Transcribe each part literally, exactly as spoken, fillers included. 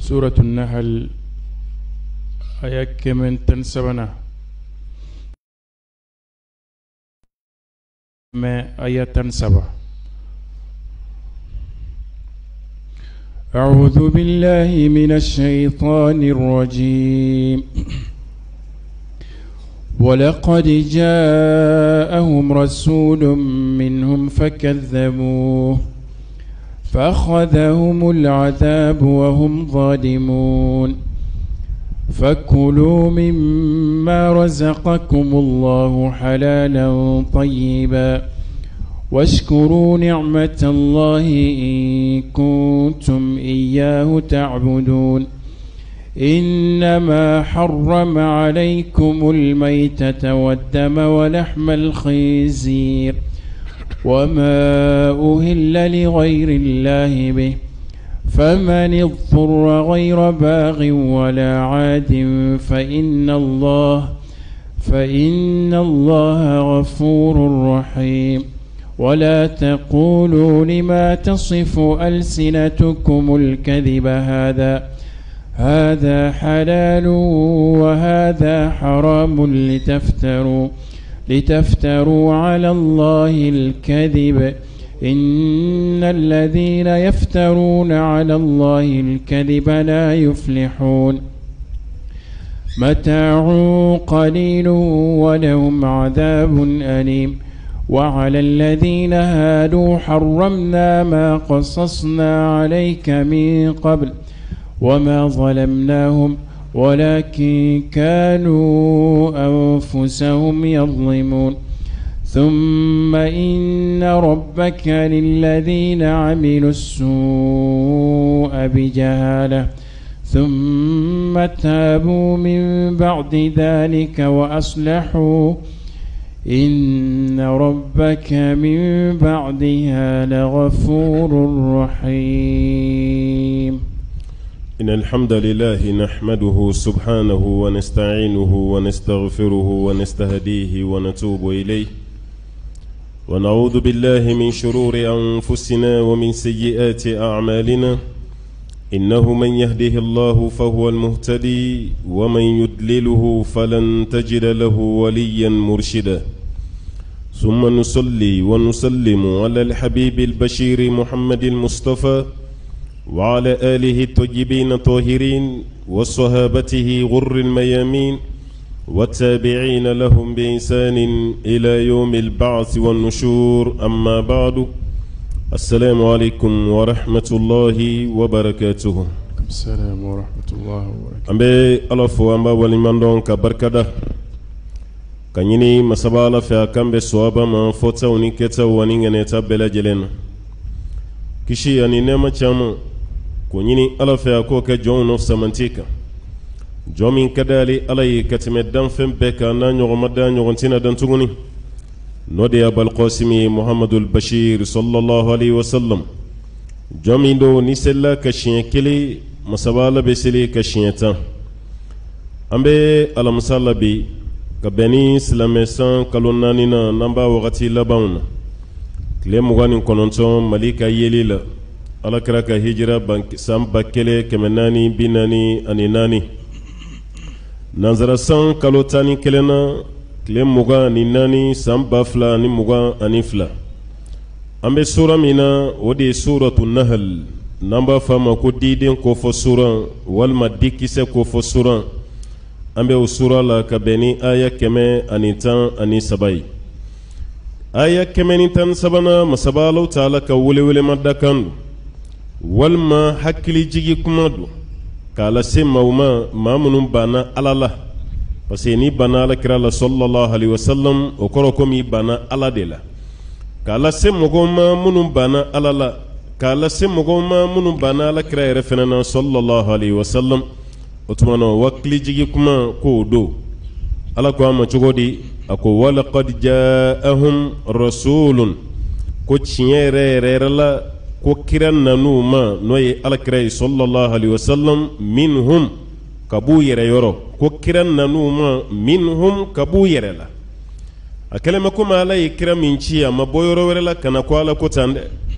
سورة النحل آية من تنسبنا ما آية تنسبة. أعوذ بالله من الشيطان الرجيم. ولقد جاءهم رسول منهم فكذبوه فأخذهم العذاب وهم ظالمون. فكلوا مما رزقكم الله حلالا طيبا واشكروا نعمة الله إن كنتم إياه تعبدون. إنما حرم عليكم الميتة والدم ولحم الخنزير وما أهل لغير الله به فمن اضطر غير باغ ولا عاد فإن الله فإن الله غفور رحيم. ولا تقولوا لما تصف ألسنتكم الكذب هذا هذا حلال وهذا حرام لتفتروا لتفتروا على الله الكذب. إن الذين يفترون على الله الكذب لا يفلحون. متاع قليل ولهم عذاب أليم. وعلى الذين هادوا حرمنا ما قصصنا عليك من قبل وما ظلمناهم ولكن كانوا أنفسهم يظلمون. ثم إن ربك للذين عملوا السوء بجهالة ثم تابوا من بعد ذلك وأصلحوا إن ربك من بعدها لغفور رحيم. إن الحمد لله نحمده سبحانه ونستعينه ونستغفره ونستهديه ونتوب إليه ونعوذ بالله من شرور أنفسنا ومن سيئات أعمالنا. إنه من يهده الله فهو المهتدي ومن يدلله فلن تجد له وليا مرشدا. ثم نصلي ونسلم على الحبيب البشير محمد المصطفى وعلى آله الطيبين الطاهرين وصحابته غر الميامين والتابعين لهم بإحسان إلى يوم البعث والنشور. أما بعد، السلام عليكم ورحمة الله وبركاته. السلام ورحمة الله وبركاته. أمبي ألفو أمبا ولمندون كبركة كنيني مسابالة في أكامب سوابا ما فوتا ونكتا ونغنيتا بلا جلين كشي أني نعمة شامو كنيني ألفو أكوك جون نفس منتيكا جومين كدالي علي كتمدان فم بكا نانيو مدان يغنتين دانتوني نودي أبا القاسمي محمد البشير صلى الله عليه وسلم جومين دو نسلا كشين كلي مسابالة بسلي كشينتا أمبي ألمسالة بي kabeni silamesan kalonanina namba wakati labauna kile mugani kononton malika yelila alakira ka hijira samba kele kemenani binani aninani nanzara san kalotani kelena kile mugani nani samba fla ni mugan anifla. Ambe sura mina odi suratu nahl namba fama ko diden ko fo sura walma dikise ko fo sura. Ambe usura la kabeni aya keme anitan ani sabai aya keme nitan sabana masabalo taala ka wule wule madakan walma hakili jigi kumadu kala sema uma mamunum bana alala paseni bana ala kirala sallallahu alaihi wasallam okoro komi bana aladela kala sema goma munum bana alala kala sema goma munum bana ala kira refenana sallallahu alaihi wasallam otumano wakli jigi kuma ko do ala ko ama chogodi ako wala qad jaahum rasulun ko chiere rerla ko kiran nanuma noy ala kirai sallallahu alaihi wasallam minhum kabu yere yoro ko kiran nanuma minhum kabu yere la akalema kuma ala ikira minchi ama boyoro werela kana ko ala ko tande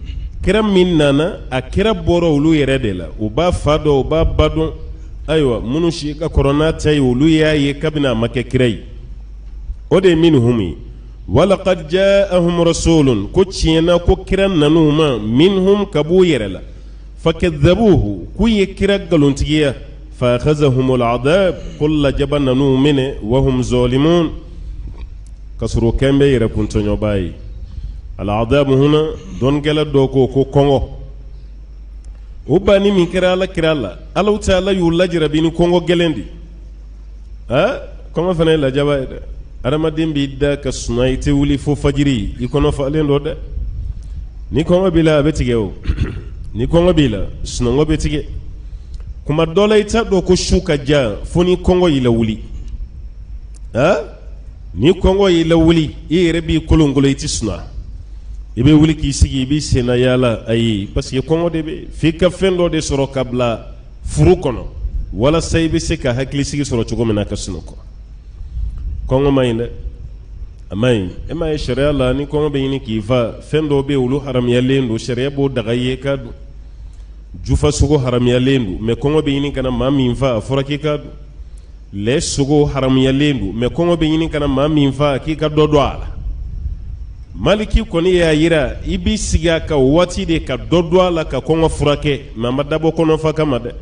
kira min nana a kira bɔra olu yɛrɛ de la u b'a fa dɔn u b'a ba dɔn ayiwa minnu si ka kɔrɔna ta ye olu y'a ye kabini a ma kɛ kira ye o de ye minhum ye walaqad jaa'ahum rasulun ko tiɲɛna ko kira nan'u ma minhum ka b'u yɛrɛ la fakadzabuhu k'u ye kira galontigiya فأخذهم العذاب كل جبل نومن وهم ظالمون كسرو كم بيركون تنيوباي العذاب هنا دون جل دوكو كو كونغو وباني من كرالا كرالا الله تعالى يولج ربين كونغو جلندي ها كونغو فني لا جبا أرمادين بيدا كسناي تولي فو فجري يكونوا فعلين رودا ni kongo bila betige o ni kongo bila sunongo betige kuma dola ita do ko shuka ja foni kongo ila wuli ha ni kongo ila wuli e rebi kolongolo iti suna ibe wuli ki sigi bi sena yala ayi parce que kongo de be fika fendo de soro kabla furu kono wala saybe se ka hakli sigi soro chugo mena ka sunoko kongo mayne amay ema e sharia la ni kongo be ni ki fa fendo be wulu haram yalendo sharia bo daga ye ka jufa sugo haram yalendu me kongo be yini kana mami mfa foraki ka le sugo haram yalendu me kongo be yini kana mami mfa ki ka dodo ala maliki koni ya yira ibi siga ka wati de ka dodo ala ka kongo furake mama dabo kono fa kama de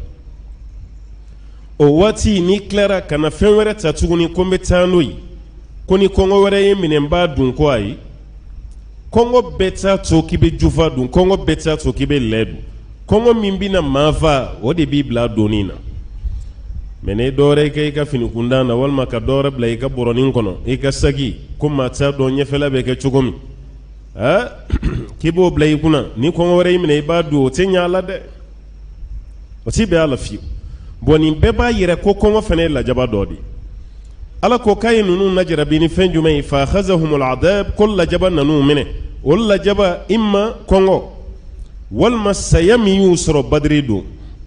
o wati ni clara kana fenwere tatuguni kombe tanoi koni kongo were yemine mba dun ko ayi kongo beta to kibe jufa dun kongo beta to kibe ledu kongo mimbina mafa o de bibla donina mene dore kay ka fini kundana walma ka dore bla ka boronin kono e ka sagi kuma ta do nyefela be ka chugomi ha kibo bla kuna ni kongo wore mine ba do tenya la de o ti be ala fi boni be ba yire ko kongo fene la jaba dodi ala ko kay nunu najra bini fenjumay fa khazahumul adab kull jaba nanu mine wala jaba imma kongo walma sayami yusro badri do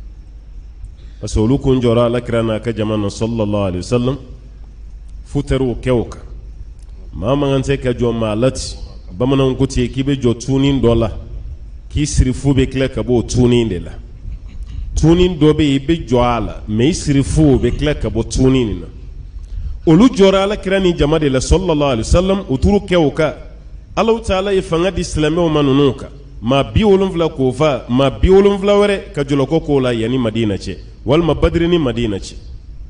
asolu kun jora lakrana ka jamana sallallahu alaihi wasallam futeru kewka mama ngante ka jo malati bamanan kuti kibe jo tunin dola ki sirifu be kle ka bo tunin de la tunin do be be jo ala me sirifu be kle ka bo tunin na olu jora lakrani jama de la sallallahu alaihi wasallam uturu kewka Allah taala ifanga di islame o manunuka ma bi wolonfla ko fa ma bi wolonfla were ka joloko ko la yani madina ce wal ma badri ni madina ce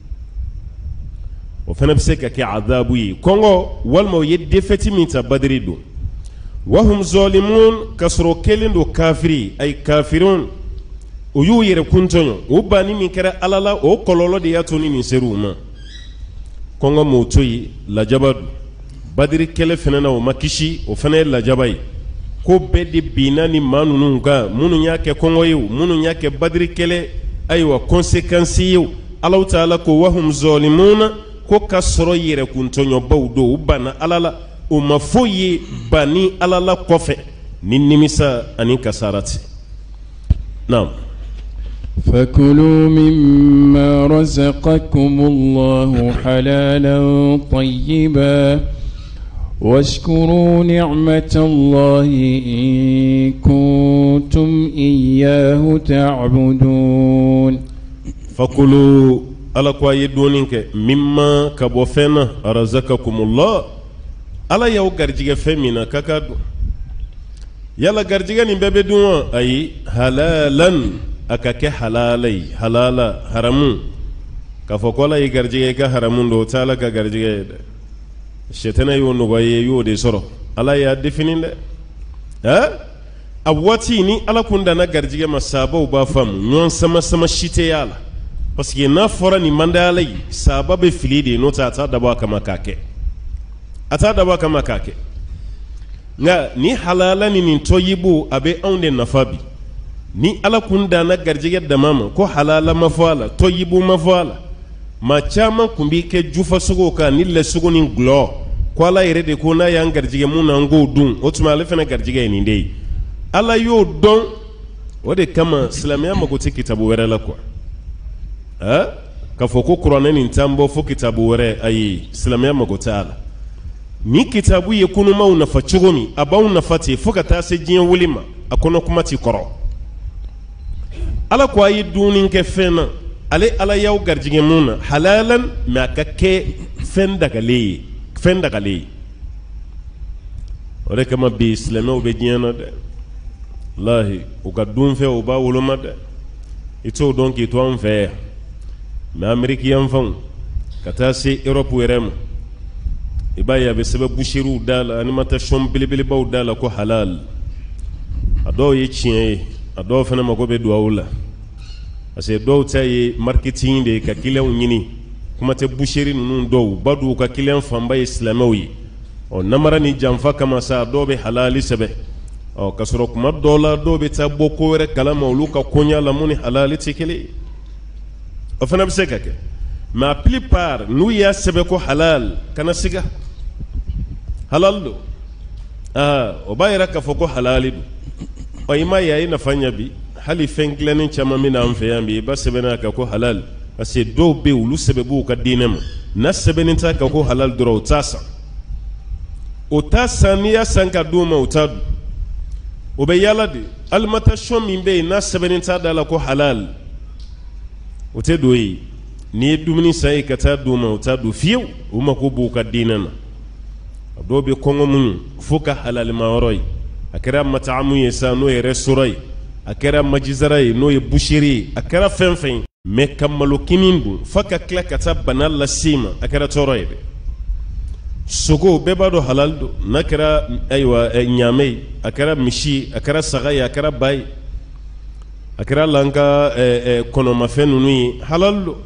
o fana bi se ka ke azabu yi kongo wal ma yedde feti min ta badri do wa hum zalimun kasro kelindo kafiri ay kafirun o yu yere kuntonyo o bani min kera alala o kololo de yatoni ni seruma kongo mo toyi la jabadu badri kele fenana o makishi o fana la jabai ko bedi bina ni manunu ga munu nyake kongo yu munu nyake badri kele aywa konsekansi yu Allah taala ko wahum zalimuna ko kasoro yere kuntonyo bawdo ubana alala o mafoyi bani alala kofe ni nimisa ani kasarati naam فكلوا مما رزقكم الله حلالا طيبا واشكروا نعمة الله إن كنتم إياه تعبدون فكلوا على كواي دونينك مما كبوفنا رزقكم الله على يو غرجيغا فمينا كاكادو يلا غرجيغا نيمبebe duwa ay halalan akake halalai halala haramu kafokola yi garjiga ka haramun do tala ka garjiga shetana yo no baye yo de soro ala ya definin de ha awati ni ala kunda na garjiga masaba ba fam nyon sama sama shite yala parce que na fora ni mandalai sababe filide no ta ta da ba kama kake ata da ba kama kake nga ni halala ni nin toyibu abe onde nafabi ni ala kunda na garjiga da mama ko halala mafala toyibu mafala ma chama kumbi ke jufa sugo ka ni le sugo ni glo ko ala yere de ko na yan garjige mun na ngo dun o tuma le fena garjige ni ndey ala yo don o de kama islamiya mako ti kitabu were la ko ha ka foko qur'an ni tambo fo kitabu were ayi islamiya mako taala ni kitabu ye kunu ma una fachugomi abaw na fati fo ka ta se jiyan wulima a kɔnɔ kuma ti kɔrɔ ala ko a ye dumuni kɛ fɛn na ale ala y'aw garijigɛ mun na halalan mais a ka kɛ fɛn dagalen ye fɛn dagalen ye o de kama bi silamɛw bɛ diɲɛ na dɛ wallahi u ka dunfɛ u b'a woloma dɛ i t'o dɔn k'i to an fɛ yan mais Amérique yanfanw ka taa se Europe yɛrɛ ma i b'a ye a bɛ sɛbɛn boucheries da la alimentation belebelebaw da la ko halal a dɔw ye tiɲɛ ye a dɔw fana mago bɛ duwawu la parce que dɔw ta ye marketing de ye ka clients ɲini kuma tɛ boucherie ninnu dɔw ba d'u ka client fanba ye silamɛw ye ɔ namara ni janfa kama sa dɔw bɛ halali sɛbɛn ɔ ka sɔrɔ kuma dɔw la dɔw bɛ taa bɔ ko wɛrɛ kalama olu ka koɲa la mun ni halali tɛ kelen ye o fana bɛ se ka kɛ mais a plupart n'u y'a sɛbɛn ko halal kana siga halal do aa o b'a yira k'a fɔ ko halali do ɔ i m'a ye a ye nafa ɲɛ bi hali fɛn dilannen caman min an fɛ yan bi i ba sɛbɛnna kan ko halal parce que dɔw bɛ olu sɛbɛn b'u ka diinɛ ma n'a sɛbɛnnen t'a kan ko halal dɔrɔn o t'a san o t'a san n'i y'a san ka d'u ma o t'a dun o bɛ yaala de alimentation min bɛ yen n'a sɛbɛnnen t'a da la ko halal o tɛ don ye n'i ye dumuni san ye ka taa d'u ma o t'a dun fiyewu o mako b'u ka diinɛ na a dɔw bɛ kɔngɔ muɲu fo ka halalima yɔrɔ ye a kɛra mataamu ye sa n'o ye restaurant ye a kɛra majizara ye n'o ye boucherie ye a kɛra fɛn fɛn ye mais ka malokini dun fo ka tila ka taa bana lase ma a kɛra tɔɔrɔ ye dɛ sogo bɛɛ b'a dɔn halal don n'a kɛra ayiwa ɲaamɛ ye a kɛra misi a kɛra saga ye a kɛra ba ye a kɛra lan ka kɔnɔmafɛn ninnu ye halal don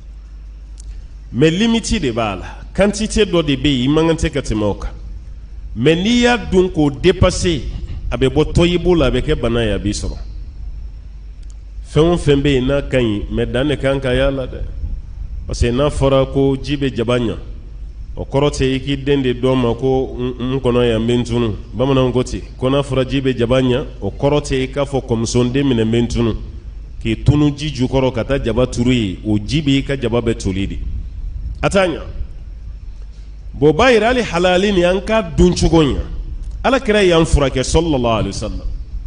mais limite de b'a la quantité dɔ de bɛ yen i man kan tɛ ka tɛmɛ o kan mais n'i y'a dun k'o dépasser a bɛ bɔ tɔyibo la a bɛ kɛ bana ye a b'i sɔrɔ fɛn o fɛn bɛ yen n'a ka ɲi mais dan de kan ka y'a la dɛ parce que n'a fɔra ko ji bɛ jaba ɲa o kɔrɔ tɛ i k'i den de dɔn ma ko n kɔnɔ yan n bɛ n tunu bamananw ko ten ko n'a fɔra ji bɛ jaba ɲa o kɔrɔ tɛ i k'a fɔ kɔmusonden minɛ n bɛ n tunu k'i tunu ji jukɔrɔ ka taa jaba turu ye o ji b'i ka jaba bɛ toli de a t'a ɲa bon b'a yira hali halali ni an k'a dun cogo ɲa ala kira y'an furakɛ sallallahu alaihi wasallam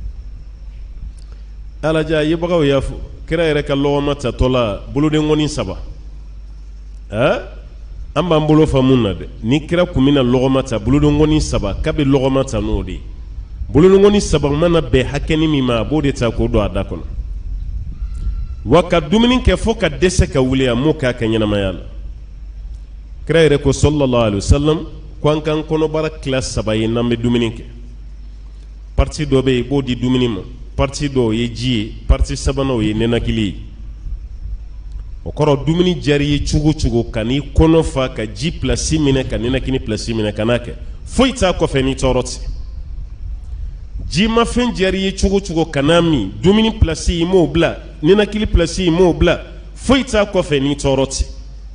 ala ja yebagaw y'a fɔ kira yɛrɛ ka lɔgɔma tatɔ la boloden ŋɔni saba eh an b'an bolo fa mun na dɛ ni kira kun bɛna lɔgɔma ta boloden ŋɔni saba k'a bɛ lɔgɔma ta n'o de ye boloden ŋɔni saba mana bɛn hakɛni min ma a b'o de ta k'o don a da kɔnɔ wa ka dumuni kɛ fo ka dɛsɛ ka wuli a m'o k'a ka ɲɛnamaya la kira yɛrɛ ko sallallahu alaihi wasallam ko an k'an kɔnɔbara tila saba ye n'an bɛ dumuni kɛ parti dɔ bɛ yen i b'o di dumuni ma parti dɔ o ye ji ye parti sabanan o ye nɛnakili ye o kɔrɔ dumuni diyar'i ye cogo cogo ka n'i kɔnɔ fa ka ji pilasi minɛ ka nɛnakili pilasi minɛ ka n'a kɛ foyi t'a kɔfɛ ni tɔɔrɔ tɛ jimafɛn diyar'i ye cogo cogo ka n'a min dumuni pilasi i m'o bila nɛnakili pilasi i m'o bila foyi t'a kɔfɛ ni tɔɔrɔ tɛ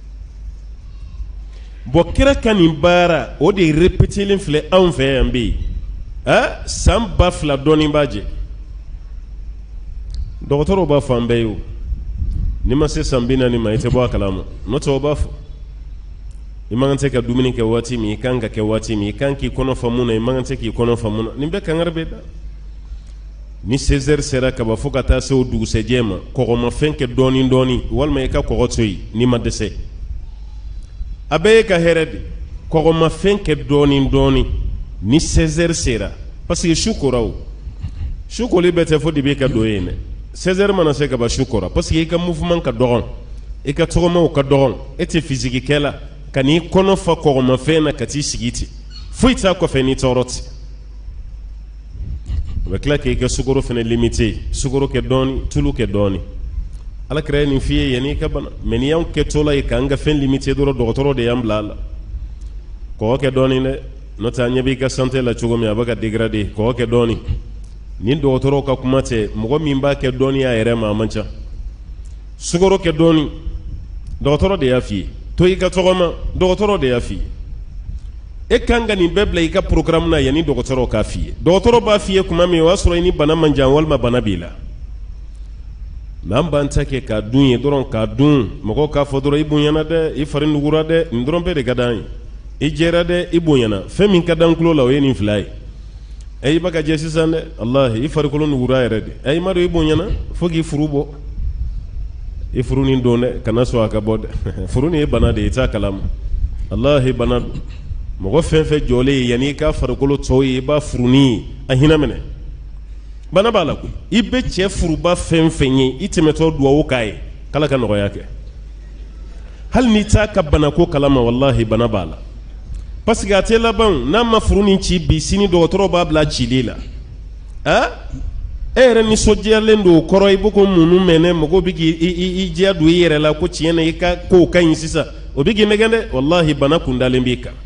bɔn kira ka nin baara o de répételen filɛ anw fɛ yan bɛ yen ah san ba fila dɔɔnin b'a jɛ dɔgɔtɔrɔw b'a fɔ an bɛɛ ye o n'i ma se san bi naani ma i tɛ bɔ a kalama n'o tɛ o b'a fɔ i man kan tɛ ka dumuni kɛ waati min i kan ka kɛ waati min i kan k'i kɔnɔ fa mun na i man kan tɛ k'i kɔnɔ fa mun na nin bɛɛ kangari bɛ da ni seize heures sera ka ban fo ka taa se o dugusɛjɛ ma kɔgɔmafɛn kɛ dɔɔnin dɔɔnin walima i ka kɔgɔ to yen n'i ma dɛsɛ a bɛɛ ye ka hɛrɛ de kɔgɔmafɛn kɛ dɔɔnin dɔɔnin ni seize heures sera parce que su kora o su koli bɛɛ tɛ fo de b'e ka don yen dɛ seize heures mana se ka ban su kora parce que i ka mouvement ka dɔgɔn i ka tɔgɔmaw ka dɔgɔn e tɛ physique kɛ la ka n'i kɔnɔ fa kɔgɔmafɛn na ka t'i sigi ten foyi t'a kɔfɛ ni tɔɔrɔ tɛ o bɛ tila k'i ka sukaro fana limité sukaro kɛ dɔɔnin tulu kɛ dɔɔnin ala kira ye nin f'i ye yanni i ka bana mais n'i y'anw kɛtɔ la ye k'an ka fɛn limité dɔrɔn dɔgɔtɔrɔ de y'an bila a la kɔgɔ kɛ dɔɔnin dɛ n'o tɛ an ɲɛ b'i ka santé la cogo min a bɛ ka dégrader kɔgɔ kɛ dɔɔnin ni dɔgɔtɔrɔw ka kuma tɛ mɔgɔ min b'a kɛ dɔɔnin a yɛrɛ ma a man ca sukaro kɛ dɔɔnin dɔgɔtɔrɔ de y'a f'i ye to i ka tɔgɔma dɔgɔtɔrɔ de y'a f'i ye e kan ka nin bɛɛ bila i ka programme na yanni dɔgɔtɔrɔ k'a f'i ye dɔgɔtɔrɔ b'a f'i ye kuma min o y'a sɔrɔ i ni bana man jan walima bana b'i la mais an b'an ta kɛ k'a dun ye dɔrɔn k'a dun mɔgɔw k'a fɔ dɔrɔn i bonyana dɛ i fari nugura dɛ nin dɔrɔn bɛɛ de ka d'an ye i jɛra dɛ i bonyana fɛn min ka d'an tulo la o ye nin fila ye ay baka je sisan de allah i farikolo nugura yɛrɛ de ay maro i bonyana fo k'i furu bɔ i furu ni don dɛ kana so a ka bɔ dɛ furu ni ye bana de i t'a kalama wallahi bana don mɔgɔ fɛn fɛn jɔlen ye yanni i ka farikolo tɔw ye i b'a furunin ye a hinɛ minɛ bana b'a la koyi i bɛ cɛ furuba fɛn fɛn ye i tɛmɛtɔ duwawu k'a ye k'ala ka nɔgɔya kɛ hali n'i t'a ka banako kalama wallahi bana b'a la parce que a tɛ laban n'a ma furu ni ci bi sini dɔgɔtɔrɔ b'a bila cili la a e yɛrɛ nisɔndiyalen don o kɔrɔ i bɛ ko munnu mɛnɛ mɔgɔw bɛ k'i diya don i yɛrɛ la ko tiɲɛ na i ka kow ka ɲi sisan o bɛ k'i nɛgɛn dɛ wallahi bana kundalen b'i kan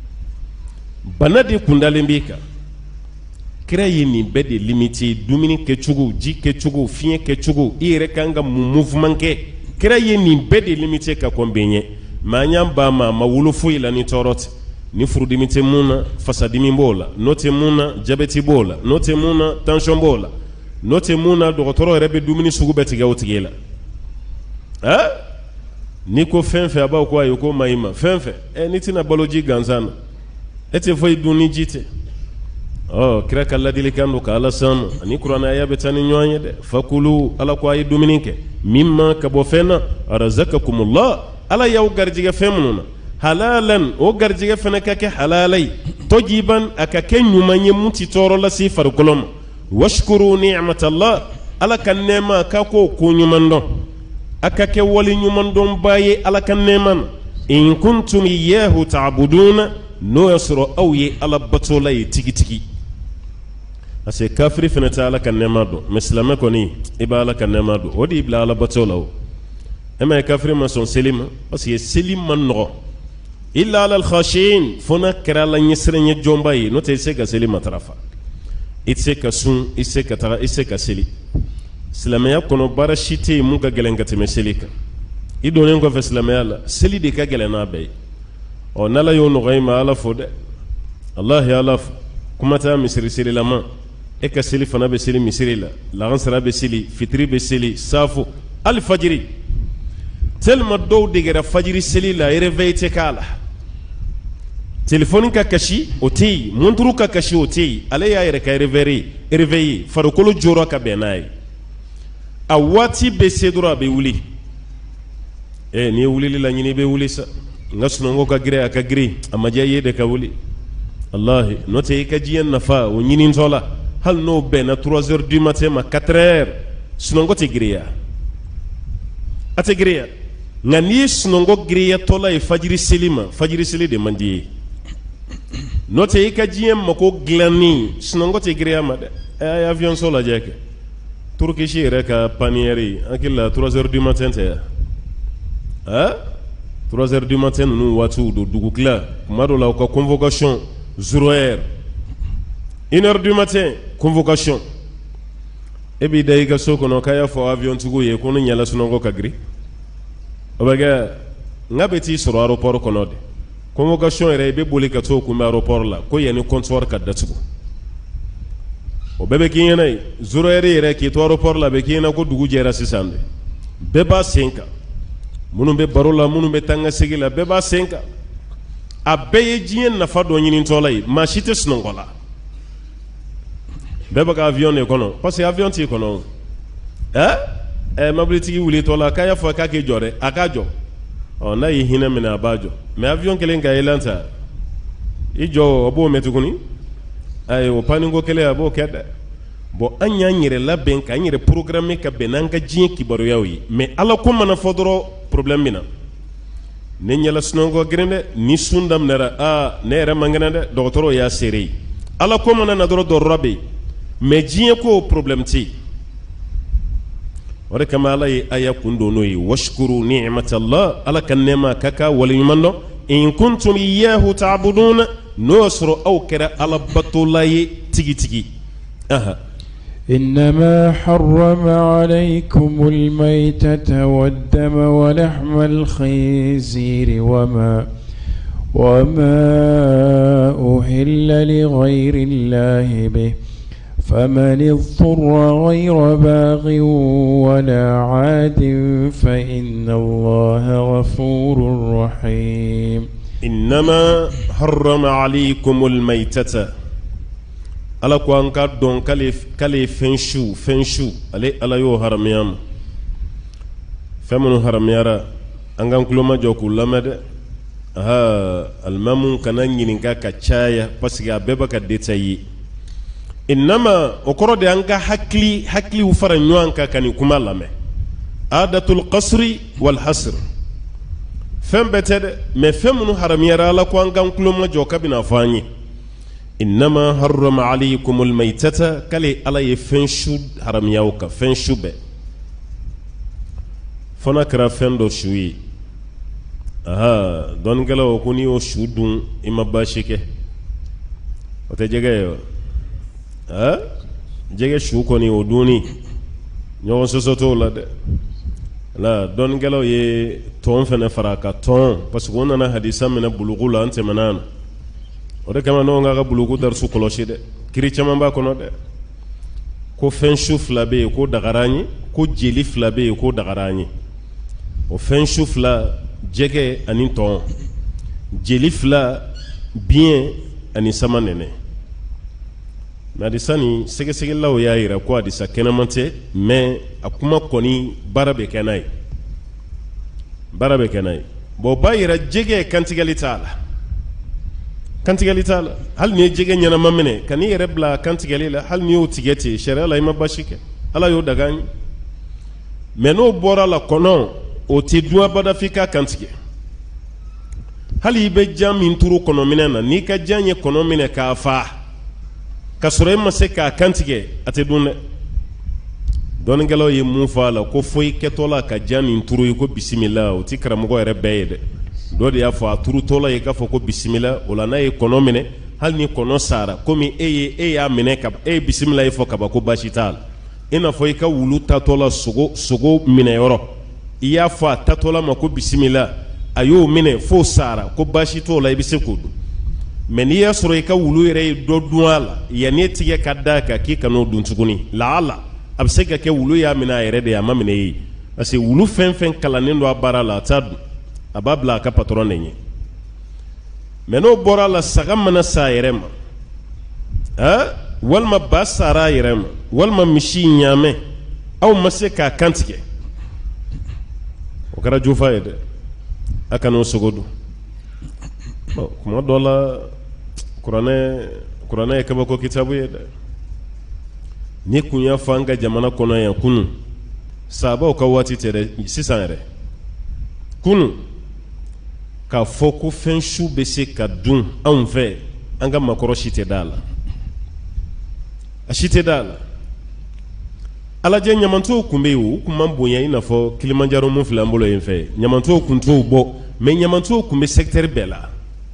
bana de kundalen b'i kan kira ye nin bɛɛ de limité dumuni kɛcogo ji kɛcogo fiɲɛ kɛcogo i yɛrɛ kan ka mun mouvement kɛ kira ye nin bɛɛ de limité ka kɔn bɛn ɲɛ mais an y'an ban ma a ma wolo foyi la ni tɔɔrɔ tɛ ni furudimi tɛ mun na fasadimi b'o la n'o tɛ mun na jabɛti b'o la n'o tɛ mun na tension b'o la n'o tɛ mun na dɔgɔtɔrɔ yɛrɛ bɛ dumuni sugu bɛɛ tigɛ o tigi la ah n'i ko fɛn fɛn a b'aw ko ayi ko ma i ma fɛn fɛn ɛ n'i tɛna balo ji gansan na e tɛ foyi dun ni ji tɛ ɔ kira ka ladilikan don ka ala sanu ani kuranɛ aya bɛ taa ni ɲɔgɔn ye dɛ fakulu ala ko a ye dumuni kɛ min ma ka bɔ fɛn na arazakakumullah ala y'aw garijɛgɛ fɛn minnu na halalan o garijɛgɛ fana ka kɛ halala ye tɔjiban a ka kɛ ɲuman ye mun ti tɔɔrɔ lase farikolo ma washkuru ni'matallah ala ka nɛɛma k'a k'o ko ɲuman dɔn a ka kɛ wali ɲuman dɔnbaa ye ala ka nɛɛma na in kuntum iyyahu ta'buduna n'o y'a sɔrɔ aw ye ala batola ye tigitigi parce que kafiri fana tɛ ala ka nɛɛma dɔn mais silamɛ kɔni i bɛ ala ka nɛɛma dɔn o de y'i bila ala bato la o e ma ye kafiri ma sɔn seli ma parce que seli man nɔgɔ illa ala al-khashin fo n'a kɛra ala ɲɛsiranɲɛ jɔnba ye n'o tɛ i tɛ se ka seli matarafa i tɛ se ka sun i tɛ se ka taga i tɛ se ka seli silamɛya kɔnɔ baara si tɛ yen mun ka gɛlɛn ka tɛmɛ seli kan i donnen kɔfɛ silamɛya la seli de ka gɛlɛn n'a bɛɛ ye ɔ n'ala y'o nɔgɔya i ma ala fo dɛ alahi ala fo kuma t'a misiri selilama e ka seli fana bɛ seli misiri la lahansara bɛ seli fitiri bɛ seli saafo hali fajiri tellement dɔw degera fajiri seli la réveil tɛ k'a la telefoni ka kasi o tɛ yen monturu ka kasi o tɛ yen ale y'a yɛrɛ ka réveil réveil farikolo jɔra ka bɛn n'a ye a waati bɛ se dɔrɔn a bɛ wuli ɛ n'i ye wulili la ɲini i bɛ wuli sa n ka sunɔgɔ ka girin a ka girin a ma diya i ye de ka wuli wallahi n'o tɛ i ka diɲɛ nafa o ɲinitɔ la hali n'o bɛnna trois heures du matin ma quatre heures sunɔgɔ tɛ giriya a tɛ giriya nka n'i ye sunɔgɔ giriyatɔla ye fajiri seli ma fajiri seli de man di ye n'o tɛ i ka diɲɛ mako dilanni sunɔgɔ tɛ giriya ma dɛ ɛ a ye avion so lajɛ kɛ turkisi yɛrɛ ka paniɛri an hakili la trois heures du matin tɛ yan ah trois heures du matin ninnu waatiw don dugu tila kuma dɔ la u ka convocation zéro heure une heure du matin convocation e b'i da i ka so kɔnɔ k'a y'a fɔ avion tigiw ye ko ne ɲɛla sunɔgɔ ka girin o bɛ kɛ n ka bɛ t'i sɔrɔ aéroport kɔnɔ de convocation yɛrɛ i bɛ boli ka t'o kunbɛn aéroport la ko yanni comptoir ka datugu o bɛɛ bɛ k'i ɲɛna ye zéro heure yɛrɛ k'i to aéroport la a bɛ k'i ɲɛna ko dugu jɛra sisan de bɛɛ b'a sen kan minnu bɛ baro la minnu bɛ taa n ka segin la bɛɛ b'a sen kan a bɛɛ ye diɲɛ nafa dɔ ɲinitɔ la ye maa si tɛ sunɔgɔ la bɛɛ bɛ ka avion de kɔnɔ parce que avion t'i kɔnɔ ɛ ɛ mobilitigi wulitɔ la k'a y'a fɔ k'a k'i jɔ dɛ a k'a jɔ ɔ n'a y'i hinɛ minɛ a b'a jɔ mais avion kelen ka yɛlɛn ta i jɔ o b'o mɛn tuguni ayi o paniko kelen a b'o kɛ dɛ bon an y'an yɛrɛ labɛn k'an yɛrɛ programmer ka bɛn n'an ka diɲɛ kibaruyaw ye mais ala ko mana fɔ dɔrɔn problème min na ne ɲɛla sunɔgɔ girin dɛ ni sun daminɛra aa ne yɛrɛ man kɛnɛ dɛ dɔgɔtɔrɔw y'a seere ye ala ko mana na dɔrɔn dɔrɔra bɛ yen mais diɲɛ ko problème tɛ yen o de kama ala ye aya kun don n'o ye washkuru ni'matallah ala ka nɛɛma ka k'a waleɲuman dɔn in kuntum iyyahu ta'buduna n'o y'a sɔrɔ aw kɛra ala batola ye tigitigi aha إنما حرم عليكم الميتة والدم ولحم الخنزير وما وما أهل لغير الله به فمن اضطر غير باغ ولا عاد فإن الله غفور رحيم إنما حرم عليكم الميتة ala ko an ka dɔn k'ale k'ale ye fɛn su fɛn su ale ala y'o haramiya ma fɛn minnu haramiyara an k'an tulo majɔ k'u lamɛn dɛ aha alimamu kana ɲininka ka caya parce que a bɛɛ bɛ ka détailler innama o kɔrɔ de an ka hakili hakiliw fara ɲɔgɔn kan ka nin kuma lamɛn adatul qasri wal hasr fɛn bɛɛ tɛ dɛ mais fɛn minnu haramiyara ala ko an k'an tulo majɔ kabini a fɔ an ye innama harrama alaykumul maytata kale ala ye fɛn su haramiyaw kan fɛn su bɛɛ fana kɛra fɛn dɔ su ye aha dɔnnikɛlaw ko n'i y'o su dun i ma baasi kɛ o tɛ jɛgɛ ye wa ah jɛgɛ su kɔni o dunni ɲɔgɔn sɔsɔ t'o la dɛ la dɔnnikɛlaw ye tɔn fɛnɛ fara a kan tɔn parce que o nana hadisa minɛ bulugu la an tɛmɛna na o de kama n'o ka ka bulugu darisu kɔlɔsi dɛ kiri caman b'a kɔnɔ dɛ ko fɛn su fila bɛ yen ko dagara an ye ko jeli fila bɛ yen ko dagara an ye o fɛn su fila jɛgɛ ani tɔn jeli fila biyɛn ani sama nɛnɛ mais hadisa nin sɛgɛsɛgɛlaw y'a yira ko hadisa kɛnɛman tɛ mais a kuma kɔni baara bɛ kɛ n'a ye baara bɛ kɛ n'a ye bon o b'a yira jɛgɛ kantigɛli t'a la kantigɛli t'a la hali ni ye jɛgɛ ɲɛnama minɛ ka n'i yɛrɛ bila kantigɛli la hali n'i y'o tigɛ ten sariya la i ma basi kɛ ala y'o daga an ye mais n'o bɔra la kɔnɔ o tɛ dun abada f'i k'a kantigɛ hali i bɛ jan min turu kɔnɔminɛ na n'i ka jan ye kɔnɔ minɛ k'a faa ka sɔrɔ e ma se k'a kantigɛ a tɛ dun dɛ dɔnnikɛlaw ye mun fɔ a la ko foyi kɛtɔ la ka jan nin turu i ko bisimila o tɛ karamɔgɔ yɛrɛ bɛɛ ye dɛ dɔ de y'a fɔ a turutɔla ye k'a fɔ ko bisimila o la n'a ye kɔnɔ minɛ hali ni kɔnɔ sara komi e ye e y'a minɛ ka e ye bisimila ye fɔ kaba ko baasi t'a la i n'a fɔ i ka wulu tatɔla sogo sogo minɛyɔrɔ i y'a fɔ a tatɔla ma ko bisimila a y'o minɛ f'o sara ko baasi t'o la i bɛ se k'o dun mais n'i y'a sɔrɔ i ka wulu yɛrɛ ye dɔ dun a la yanni e tigɛ ka d'a kan k'i kan'o dun tuguni laala a bɛ se ka kɛ wulu y'a minɛ a yɛrɛ de ye a ma minɛ e ye parce que wulu fɛn fɛn kalannen don a baara la a t'a dun a b'a bila a ka patron de ɲɛ mais n'o bɔra la saga mana sa a yɛrɛ ma ah walima ba sara a yɛrɛ ma walima misi ɲaamɛ aw ma se k'a kantigɛ o kɛra jufa ye dɛ a kan'o sogo dun bon kuma dɔ la kuranɛ kuranɛ ye kabako kitabu ye dɛ ni kun y'a fɔ an ka jamana kɔnɔ yan kunun sahabaw ka waati tɛ dɛ sisan yɛrɛ kunun k'a fɔ ko fɛn su bɛ se ka dun anw fɛ an ka makɔrɔ si tɛ d'a la a si tɛ d'a la alajɛ ɲamantow kun bɛ yen o kun man bonya i n'a fɔ kilimanjaro mun filɛ an bolo yen fɛ ɲamantow kun t'o bɔ mais ɲamantow kun bɛ secteur bɛɛ la